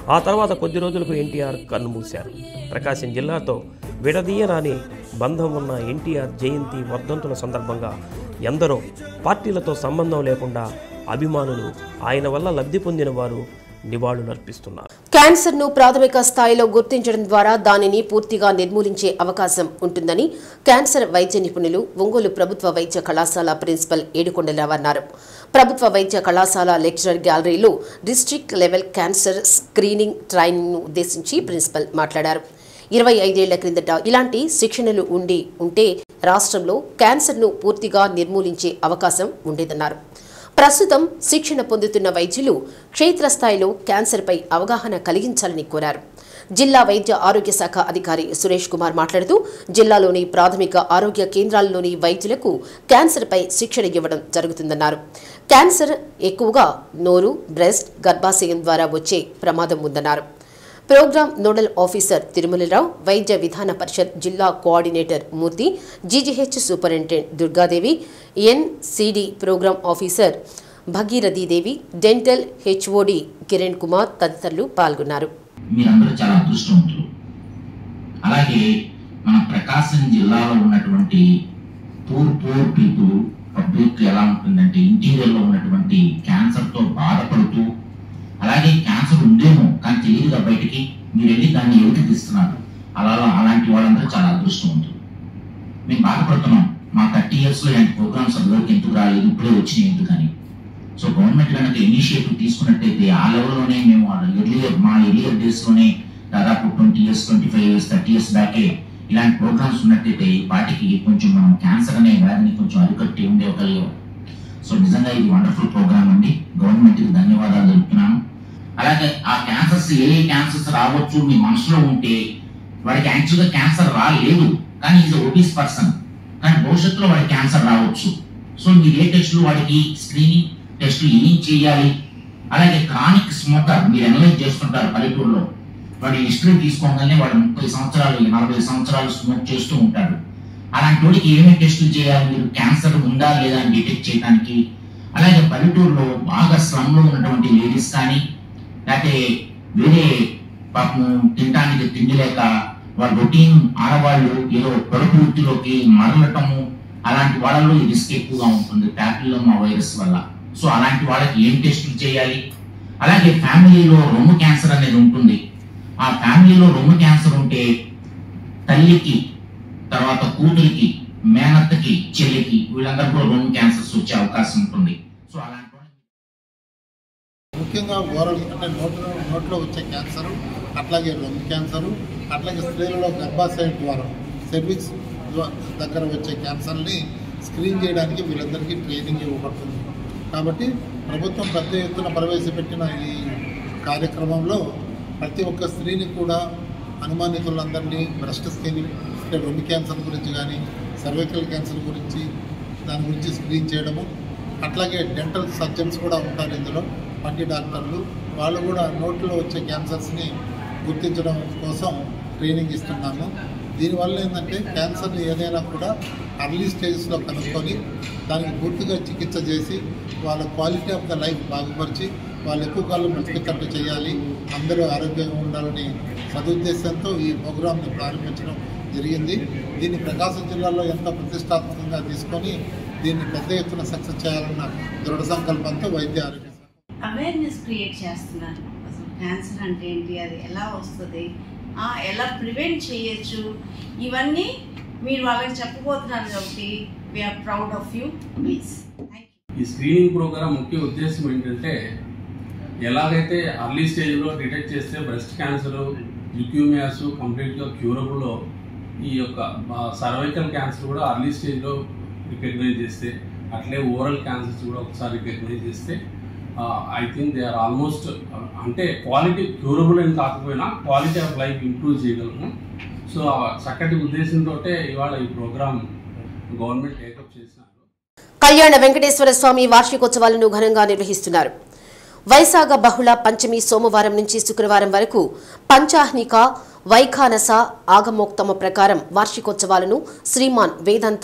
Speaker 16: ఆ తర్వాత కొద్ది రోజులకు ఎన్టీఆర్ కన్నుమూశారు. ప్రకాశం జిల్లాతో విడదీయరాని బంధం ఉన్న ఎన్టీఆర్ జయంతి వర్ధంతుల సందర్భంగా ఎందరో పార్టీలతో సంబంధం లేకుండా అభిమానులు ఆయన వల్ల లబ్ధి పొందిన వారు నివాళులర్పిస్తున్నారు.
Speaker 1: క్యాన్సర్ ను ప్రాథమిక స్థాయిలో గుర్తించడం ద్వారా దానిని పూర్తిగా నిర్మూలించే అవకాశం ఉంటుందని క్యాన్సర్ వైద్య నిపుణులు ఒంగోలు ప్రభుత్వ వైద్య కళాశాల ప్రిన్సిపల్ ఏడుకొండలరావు అన్నారు. ప్రభుత్వ వైద్య కళాశాల లెక్చరర్ గ్యాలరీలో district level cancer screening training ను ఉద్దేశించి ప్రిన్సిపల్ మాట్లాడారు. ఇరవై ఐదేళ్ల క్రిందట ఇలాంటి శిక్షణలు ఉండి ఉంటే రాష్ట్రంలో క్యాన్సర్ ను పూర్తిగా నిర్మూలించే అవకాశం ఉండేదన్నారు. ప్రస్తుతం శిక్షణ పొందుతున్న వైద్యులు క్షేత్రస్థాయిలో క్యాన్సర్పై అవగాహన కలిగించాలని కోరారు. జిల్లా వైద్య ఆరోగ్య శాఖ అధికారి సురేష్ కుమార్ మాట్లాడుతూ జిల్లాలోని ప్రాథమిక ఆరోగ్య కేంద్రాల్లోని వైద్యులకు క్యాన్సర్పై శిక్షణ ఇవ్వడం జరుగుతుందన్నారు. క్యాన్సర్ ఎక్కువగా నోరు, బ్రెస్ట్, గర్భాశయం ద్వారా వచ్చే ప్రమాదం ఉందన్నారు. ప్రోగ్రాం నోడల్ ఆఫీసర్ తిరుమలరావు, వైద్య విధాన పరిషత్ జిల్లా coordinator Murthy, GGH superintendent Durgadevi, NCD programme officer Bhagirathidevi, dental HOD Kiran Kumar తదితరులు పాల్గొన్నారు.
Speaker 18: మీరందరూ చాలా అదృష్టవంతులు. అలాగే మన ప్రకాశం జిల్లాలో ఉన్నటువంటి పూర్ పూర్ పీపుల్ పబ్లిక్ ఎలా ఉంటుందంటే ఇంటీరియర్లో ఉన్నటువంటి క్యాన్సర్తో బాధపడుతూ అలాగే క్యాన్సర్ ఉందేమో కానీ తెలియదుగా బయటికి మీరు వెళ్ళి దాన్ని ఎవరికి తీస్తున్నారు. అలా అలాంటి వాళ్ళందరూ చాలా అదృష్టవంతులు. మేము బాధపడుతున్నాం, మా థర్టీ ఇయర్స్లో ఇలాంటి ప్రోగ్రామ్స్ అందులోకి ఎందుకు రాలేదు, ఇప్పుడే వచ్చినాయి ఎందుకని. సో గవర్నమెంట్ కనుక ఇనిషియేటివ్ తీసుకున్నట్టయితే ఆ లెవెల్లోనే మేము ఎర్లియర్ మా ఎర్లియర్ డేస్లోనే దాదాపు twenty years twenty five years thirty years బ్యాకే ఇలాంటి ప్రోగ్రామ్స్ ఉన్నట్టయితే వాటికి కొంచెం మనం క్యాన్సర్ అనే వ్యాధిని కొంచెం అరికట్టి ఉండేవగలిగాం. సో నిజంగా ఇది వండర్ఫుల్ ప్రోగ్రామ్ అండి. గవర్నమెంట్కి ధన్యవాదాలు తెలుపుతున్నాను. అలాగే ఆ క్యాన్సర్స్ ఏ ఏ క్యాన్సర్స్ రావచ్చు మీ మనసులో ఉంటే వాడికి యాక్చువల్గా క్యాన్సర్ రాలేదు కానీ ఈజ్ ఒబీస్ పర్సన్, కానీ భవిష్యత్తులో వాడికి క్యాన్సర్ రావచ్చు. సో మీరు ఏ టెస్టులు వాడికి స్క్రీనింగ్ టెస్టులు ఏం చేయాలి. అలాగే క్రానిక్ స్మోకర్ మీరు అనలైజ్ చేస్తుంటారు పల్లెటూరులో, వాడి హిస్టరీ తీసుకోగానే వాడు ముప్పై సంవత్సరాలు నలభై సంవత్సరాలు స్మోక్ చేస్తూ ఉంటాడు. అలాంటి వాడికి ఏమేమి టెస్టులు చేయాలి, మీరు క్యాన్సర్ ఉందా లేదా అని డిటెక్ట్ చేయడానికి. అలాగే పల్లెటూరులో బాగా స్లమ్లో ఉన్నటువంటి లేడీస్ కానీ లేకపోతే వేరే పాపం తినడానికి తిండి లేక వాళ్ళ రొటీన్ ఆడవాళ్ళు ఏదో పొరుగు వృత్తిలోకి మరలటము, అలాంటి వాళ్ళలో ఈ రిస్క్ ఎక్కువగా ఉంటుంది ప్యాపిలోమా వైరస్ వల్ల. సో అలాంటి వాళ్ళకి ఏం టెస్టులు చేయాలి. అలాగే ఫ్యామిలీలో రొమ్ము క్యాన్సర్ అనేది ఉంటుంది. ఆ ఫ్యామిలీలో రొమ్ము క్యాన్సర్ ఉంటే తల్లికి, తర్వాత కూతురికి, మేనత్తకి, చెల్లికి వీళ్ళందరూ కూడా రొమ్ము క్యాన్సర్స్ వచ్చే అవకాశం ఉంటుంది. సో అలాంటి
Speaker 10: ముఖ్యంగా ఓరల్ అంటే నోట్లో నోట్లో వచ్చే క్యాన్సరు, అట్లాగే రొమ్ము క్యాన్సరు, అట్లాగే స్త్రీలలో గర్భాశయ ద్వారం సెర్విక్స్ దగ్గర వచ్చే క్యాన్సర్ని స్క్రీన్ చేయడానికి వీళ్ళందరికీ ట్రైనింగ్ ఇవ్వబడుతుంది. కాబట్టి ప్రభుత్వం పెద్ద ఎత్తున ప్రవేశపెట్టిన ఈ కార్యక్రమంలో ప్రతి ఒక్క స్త్రీని కూడా అనుమానితులందరినీ బ్రెస్ట్ స్క్రీనింగ్, రొమ్ము క్యాన్సర్ గురించి కానీ సర్వైకల్ క్యాన్సర్ గురించి దాని గురించి స్క్రీన్ చేయడము, అట్లాగే డెంటల్ సర్జన్స్ కూడా ఉంటారు ఇందులో, పంటి డాక్టర్లు, వాళ్ళు కూడా నోట్లో వచ్చే క్యాన్సర్స్ని గుర్తించడం కోసం ట్రైనింగ్ ఇస్తున్నాము. దీనివల్ల ఏంటంటే క్యాన్సర్ని ఏదైనా కూడా అర్లీ స్టేజెస్లో కనుక్కొని దానికి పూర్తిగా చికిత్స చేసి వాళ్ళ క్వాలిటీ ఆఫ్ ద లైఫ్ బాగుపరిచి వాళ్ళు ఎక్కువ కాలం బ్రతికేటట్టు చేయాలి, అందరూ ఆరోగ్యంగా ఉండాలని సదుద్దేశంతో ఈ ప్రోగ్రాంని ప్రారంభించడం జరిగింది. దీన్ని ప్రకాశం జిల్లాలో ఎంతో ప్రతిష్టాత్మకంగా తీసుకొని దీన్ని పెద్ద ఎత్తున సక్సెస్ చేయాలన్న దృఢ సంకల్పంతో వైద్య ఆరోగ్య
Speaker 19: అవేర్నెస్ క్రియేట్ చేస్తున్నారు. అసలు క్యాన్సర్ అంటే ఏంటి, అది ఎలా వస్తుంది, ఎలా ప్రివెంట్ చేయొచ్చు, ఇవన్నీ మీరు వాళ్ళకి చెప్పబోతున్నారు కాబట్టి we are proud of you. Please.
Speaker 4: ఈ స్క్రీనింగ్ ప్రోగ్రామ్ ముఖ్య ఉద్దేశం ఏంటంటే ఎలాగైతే అర్లీ స్టేజ్లో డిటెక్ట్ చేస్తే బ్రెస్ట్ క్యాన్సర్, ల్యూక్యూమియాస్ కంప్లీట్గా క్యూరబుల్లో ఈ యొక్క సర్వైకల్ క్యాన్సర్ కూడా అర్లీ స్టేజ్లో రికగ్నైజ్ చేస్తే, అట్లే ఓరల్ క్యాన్సర్స్ కూడా ఒకసారి రికగ్నైజ్ చేస్తే I think they are almost అంటే క్వాలిటీ క్యూరబుల్ అని కాకపోయినా క్వాలిటీ ఆఫ్ లైఫ్ ఇంప్రూవ్ చేయగలము. సో చక్కటి ఉద్దేశంతో ఇవాళ ఈ ప్రోగ్రామ్ గవర్నమెంట్ టేకప్ చేసినారు.
Speaker 1: కళ్యాణ వెంకటేశ్వర స్వామి వార్షికోత్సవాలను ఘనంగా నిర్వహిస్తున్నారు. వైశాఖ బహుళ పంచమి సోమవారం నుంచి శుక్రవారం వరకు పంచాహ్నిక వైఖానస ఆగమోక్తమ ప్రకారం వార్షికోత్సవాలను శ్రీమాన్ వేదాంత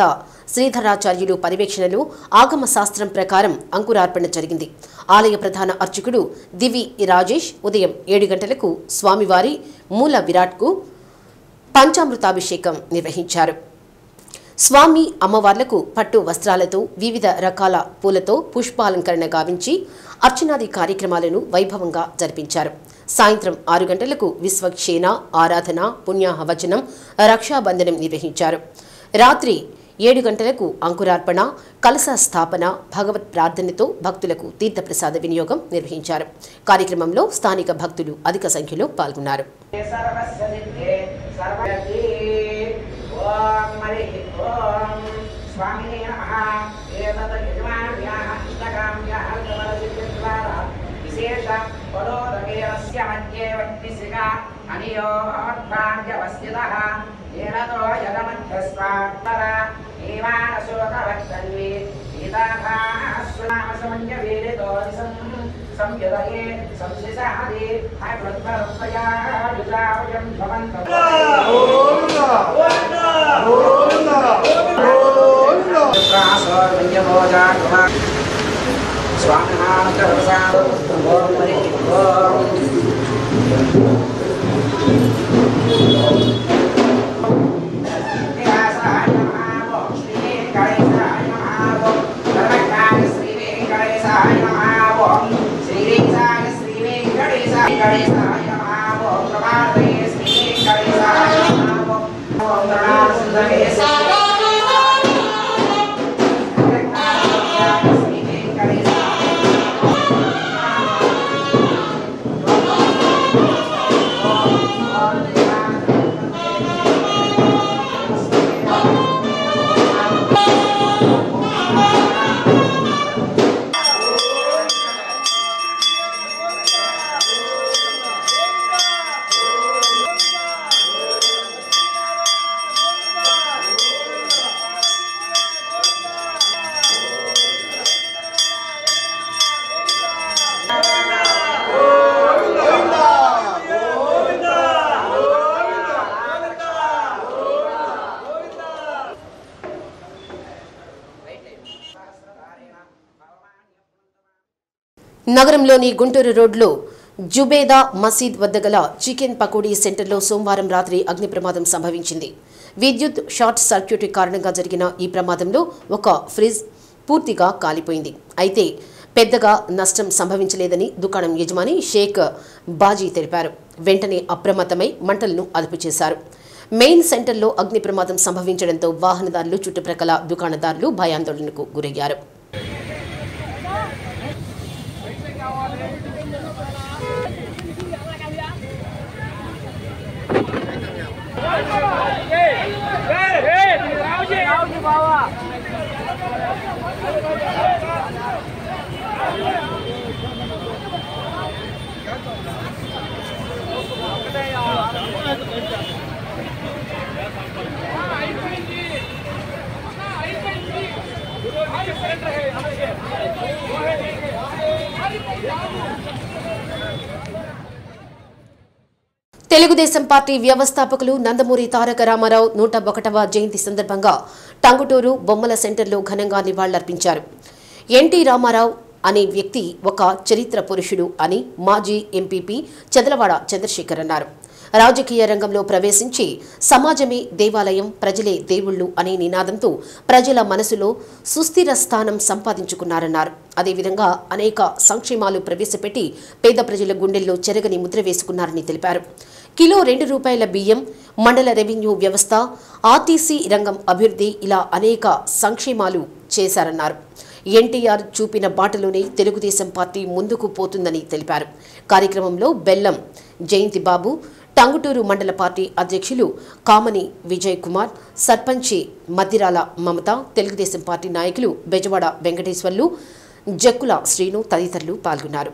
Speaker 1: శ్రీధరాచార్యులు పర్యవేక్షణలో ఆగమ శాస్త్రం ప్రకారం అంకురార్పణ జరిగింది. ఆలయ ప్రధాన అర్చకుడు దివి రాజేష్ ఉదయం ఏడు గంటలకు స్వామివారి మూల విరాట్కు పంచామృతాభిషేకం నిర్వహించారు. స్వామి అమ్మవార్లకు పట్టు వస్త్రాలతో వివిధ రకాల పూలతో పుష్పాలంకరణ గావించి అర్చనాది కార్యక్రమాలను వైభవంగా జరిపించారు. సాయంత్రం ఆరు గంటలకు విశ్వక్షేణ ఆరాధన, పుణ్యాహవచనం, రక్షాబంధనం నిర్వహించారు. రాత్రి ఏడు గంటలకు అంకురార్పణ, కలశ స్థాపన, భగవత్ ప్రార్థనతో భక్తులకు తీర్థప్రసాద వినియోగం నిర్వహించారు. కార్యక్రమంలో స్థానిక భక్తులు అధిక సంఖ్యలో పాల్గొన్నారు. నగరంలోని గుంటూరు రోడ్లో జుబేదా మసీద్ వద్ద గల చికెన్ పకోడీ సెంటర్లో సోమవారం రాత్రి అగ్ని ప్రమాదం సంభవించింది. విద్యుత్ షార్ట్ సర్క్యూట్ కారణంగా జరిగిన ఈ ప్రమాదంలో ఒక ఫ్రిజ్ పూర్తిగా కాలిపోయింది. అయితే పెద్దగా నష్టం సంభవించలేదని దుకాణం యజమాని షేక్ బాజీ తెలిపారు. వెంటనే అప్రమత్తమై మంటలను అదుపు చేశారు. మెయిన్ సెంటర్లో అగ్ని ప్రమాదం సంభవించడంతో వాహనదారులు, చుట్టుప్రక్కల దుకాణదారులు భయాందోళనకు గురయ్యారు. తెలుగుదేశం పార్టీ వ్యవస్థాపకులు నందమూరి తారక రామారావు నూట ఒకటవ జయంతి సందర్భంగా టంగుటూరు బొమ్మల సెంటర్లో ఘనంగా నివాళులర్పించారు. ఎన్టీ రామారావు అనే వ్యక్తి ఒక చరిత్ర పురుషుడు అని మాజీ ఎంపీపీ చదలవాడ చంద్రశేఖర్ అన్నారు. రాజకీయ రంగంలో ప్రవేశించి సమాజమే దేవాలయం, ప్రజలే దేవుళ్లు అనే నినాదంతో ప్రజల మనసులో సుస్థిర స్థానం సంపాదించుకున్నారన్నారు. అదేవిధంగా అనేక సంక్షేమాలు ప్రవేశపెట్టి పేద ప్రజల గుండెల్లో చెరగని ముద్ర వేసుకున్నారని తెలిపారు. కిలో రెండు రూపాయల బియ్యం, మండల రెవెన్యూ వ్యవస్థ, ఆర్టీసీ రంగం అభివృద్ధి ఇలా అనేక సంక్షేమాలు చేశారన్నారు. ఎన్టీఆర్ చూపిన బాటలోనే తెలుగుదేశం పార్టీ ముందుకు పోతుందని తెలిపారు. కార్యక్రమంలో బెల్లం జయంతి బాబు, టంగుటూరు మండల పార్టీ అధ్యక్షులు కామని విజయ్ కుమార్, సర్పంచి మద్దిరాల మమత, తెలుగుదేశం పార్టీ నాయకులు బెజవాడ వెంకటేశ్వర్లు, జక్కుల శ్రీను తదితరులు పాల్గొన్నారు.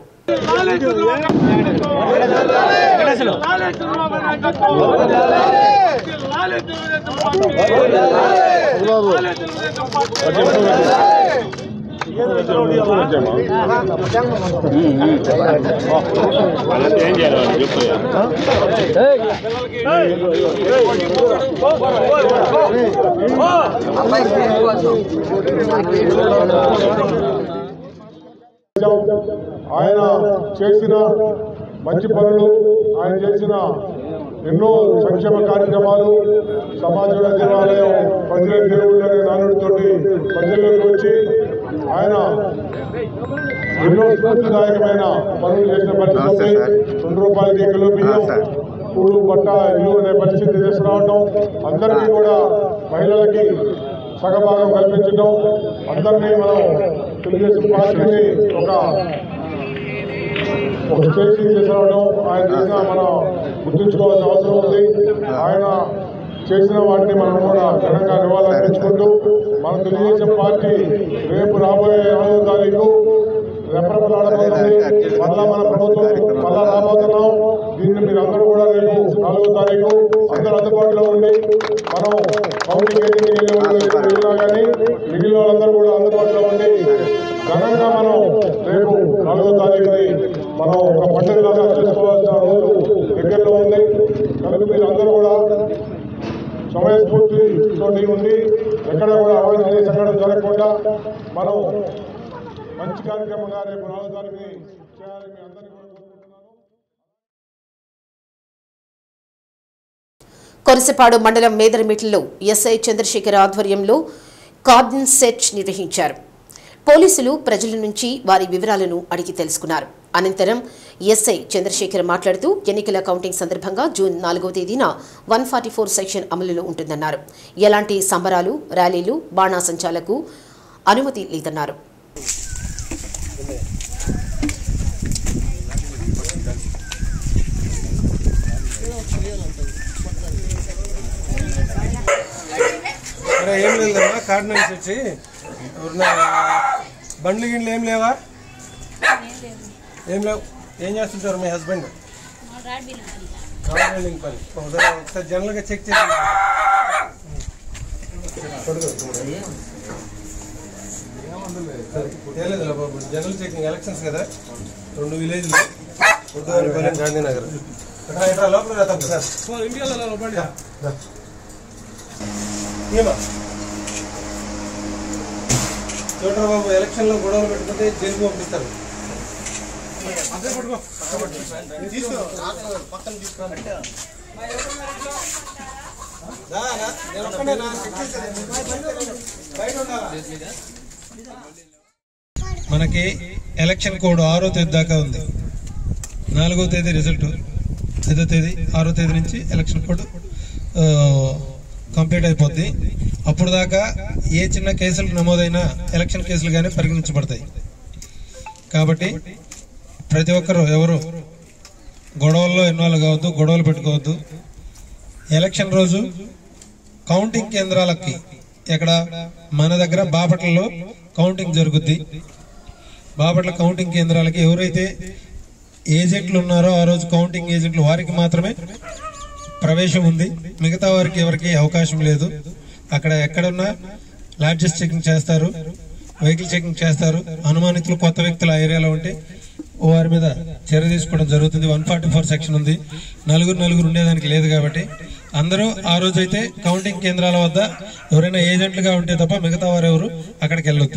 Speaker 20: ఆయన చేసిన మంచి పనులు, ఆయన చేసిన ఎన్నో సంక్షేమ కార్యక్రమాలు, సమాజ దేవాలయం ప్రజల దేవుడు అనే నానుడితోటి ప్రజల్లోకి వచ్చి ఆయన ఎన్నో స్ఫూర్తిదాయకమైన పనులు చేసిన పరిస్థితి. రెండు రూపాయలకి కిలో బియ్యం, పూలు బట్ట ఇల్లు అనే పరిస్థితి తీసుకురావడం, అందరికీ కూడా మహిళలకి సగభాగం కల్పించడం, అందరినీ మనం తెలుగుదేశం పార్టీని ఒక ఒక స్టేజ్కి తీసుకురావడం ఆయన చేసిన మనం గుర్తుంచుకోవాల్సిన అవసరం ఉంది. ఆయన చేసిన వాటిని మనం కూడా ఘనంగా నివాళులర్పించుకుంటూ మన తెలుగుదేశం పార్టీ రేపు రాబోయే నాలుగో తారీఖు రెపరెపలాడబోతుంది. మళ్ళా మన ప్రభుత్వం మళ్ళా రాబోతున్నాం. దీన్ని మీరు అందరూ కూడా రేపు నాలుగో తారీఖు అందరూ అందుబాటులో ఉండి మనం కౌంటింగ్ ఏజెంట్కి వెళ్ళినా కానీ మిగిలిన వాళ్ళందరూ కూడా అందుబాటులో ఉండి ఘనంగా మనం రేపు నాలుగో తారీఖుని మనం ఒక పండుగలాగా చేసుకోవాల్సిన రోజు దగ్గరలో ఉంది. కనుక మీరు అందరూ కూడా సమయస్ఫూర్తితో ఉండి ఎక్కడ కూడా అవాంఛనీయ సంఘటన జరగకుండా మనం మంచి కార్యక్రమంగా రేపు నాలుగో తారీఖుని చేయాలని మీ అందరినీ కూడా కోరుకుంటున్నాను.
Speaker 1: కొరసపాడు మండలం మేదరమిట్లలో ఎస్ఐ చంద్రశేఖర్ ఆధ్వర్యంలో కార్డన్ సెర్చ్ నిర్వహించారు. పోలీసులు ప్రజల నుంచి వారి వివరాలను అడిగి తెలుసుకున్నారు. అనంతరం ఎస్ఐ చంద్రశేఖర్ మాట్లాడుతూ ఎన్నికల కౌంటింగ్ సందర్భంగా జూన్ నాలుగవ తేదీన వన్ ఫార్టీ ఫోర్ సెక్షన్ అమలులో ఉంటుందన్నారు. ఎలాంటి సంబరాలు, ర్యాలీలు, బాణాసంచాలకు అనుమతి లేదన్నారు.
Speaker 21: ఏం లేదమ్మా, కార్డినెన్స్ వచ్చి బండ్లు గిండ్లు ఏం లేవా? ఏం లేవు. ఏం చేస్తుంటారు మీ హస్బెండ్? కార్ బిల్డింగ్ పని. ఒకసారి ఒకసారి జనరల్గా చెక్ చేసి తెలియదులే బాబు. జనరల్ చెకింగ్ ఎలక్షన్స్ కదా, రెండు విలేజ్లు ఉడ్డువారిపల్లి, గాంధీనగర్. ఎట్లా లోపల రా తప్పు సార్. ఏమా చూడరా బాబు, ఎలక్షన్ లో గొడవలు పెట్టుకుంటే జైలు పంపిస్తారు. మనకి ఎలక్షన్ కోడ్ ఆరో తేదీ దాకా ఉంది. నాలుగో తేదీ రిజల్ట్, ఐదో తేదీ ఆరో తేదీ నుంచి ఎలక్షన్ కోడ్ కంప్లీట్ అయిపోద్ది. అప్పుడు దాకా ఏ చిన్న కేసులు నమోదైనా ఎలక్షన్ కేసులు కానీ పరిగణించబడతాయి. కాబట్టి ప్రతి ఒక్కరు ఎవరు గొడవల్లో ఇన్వాల్వ్ కావద్దు, గొడవలు పెట్టుకోవద్దు. ఎలక్షన్ రోజు కౌంటింగ్ కేంద్రాలకి, ఎక్కడ మన దగ్గర బాపట్లలో కౌంటింగ్ జరుగుద్ది. బాపట్ల కౌంటింగ్ కేంద్రాలకి ఎవరైతే ఏజెంట్లు ఉన్నారో ఆ రోజు కౌంటింగ్ ఏజెంట్లు వారికి మాత్రమే ప్రవేశం ఉంది. మిగతా వారికి ఎవరికి అవకాశం లేదు. అక్కడ ఎక్కడున్నా లాడ్జెస్ చెకింగ్ చేస్తారు, వెహికల్ చెకింగ్ చేస్తారు. అనుమానితులు కొత్త వ్యక్తులు ఆ ఏరియాలో ఉంటే వారి మీద చర్య తీసుకోవడం జరుగుతుంది. వన్ ఫార్టీ ఫోర్ సెక్షన్ ఉంది. నలుగురు నలుగురు ఉండేదానికి లేదు. కాబట్టి అందరూ ఆ రోజైతే కౌంటింగ్ కేంద్రాల వద్ద ఎవరైనా ఏజెంట్లుగా ఉంటే తప్ప మిగతా వారు ఎవరు అక్కడికి వెళ్ళొద్దు.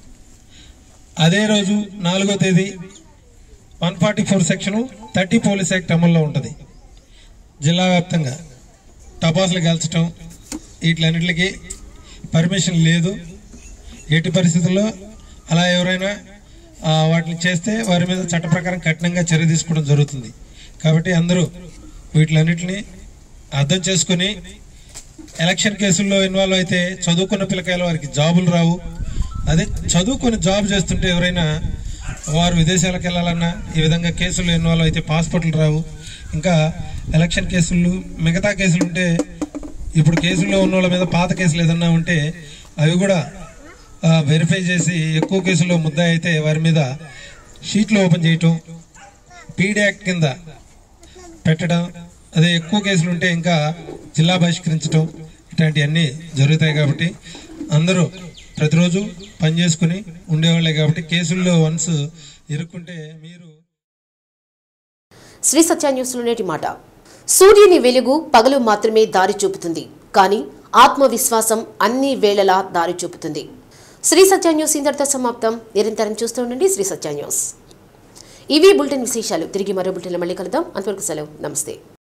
Speaker 21: అదే రోజు నాలుగో తేదీ one forty four section thirty police act అమల్లో ఉంటుంది. జిల్లా వ్యాప్తంగా టపాసులు కాల్చడం వీటిలన్నిటికి పర్మిషన్ లేదు. ఎట్టి పరిస్థితుల్లో అలా ఎవరైనా వాటిని చేస్తే వారి మీద చట్ట ప్రకారం కఠినంగా చర్య తీసుకోవడం జరుగుతుంది. కాబట్టి అందరూ వీటిలన్నిటిని అర్థం చేసుకుని ఎలక్షన్ కేసుల్లో ఇన్వాల్వ్ అయితే చదువుకున్న పిల్లకాయల వారికి జాబులు రావు. అదే చదువుకొని జాబ్ చేస్తుంటే ఎవరైనా వారు విదేశాలకు వెళ్ళాలన్నా ఈ విధంగా కేసుల్లో ఇన్వాల్వ్ అయితే పాస్పోర్ట్లు రావు. ఇంకా ఎలక్షన్ కేసులు, మిగతా కేసులు ఉంటే ఇప్పుడు కేసుల్లో ఉన్న వాళ్ళ మీద పాత కేసులు ఏదన్నా ఉంటే అవి కూడా వెరిఫై చేసి ఎక్కువ కేసుల్లో ముద్దాయి అయితే వారి మీద షీట్లు ఓపెన్ చేయటం, పీడీ యాక్ట్ కింద పెట్టడం, అదే ఎక్కువ కేసులు ఉంటే ఇంకా జిల్లా బహిష్కరించడం, ఇట్లాంటివన్నీ జరుగుతాయి. కాబట్టి అందరూ ప్రతిరోజు పని చేసుకుని ఉండేవాళ్ళే కాబట్టి కేసుల్లో వన్స్ ఇరుక్కుంటే మీరు
Speaker 1: శ్రీ సత్య న్యూస్లో నేటి మాట. సూర్యుని వెలుగు పగలు మాత్రమే దారి చూపుతుంది, కానీ ఆత్మవిశ్వాసం అన్ని వేళలా దారి చూపుతుంది. శ్రీ సత్య న్యూస్ ఇంతటితో సమాప్తం. నిరంతరం చూస్తూ ఉండండి శ్రీ సత్య న్యూస్. ఇవి బులెటిన్ విశేషాలు. తిరిగి మరో బులెటిన్లో మళ్ళీ కలుద్దాం. అంతవరకు సెలవు. నమస్తే.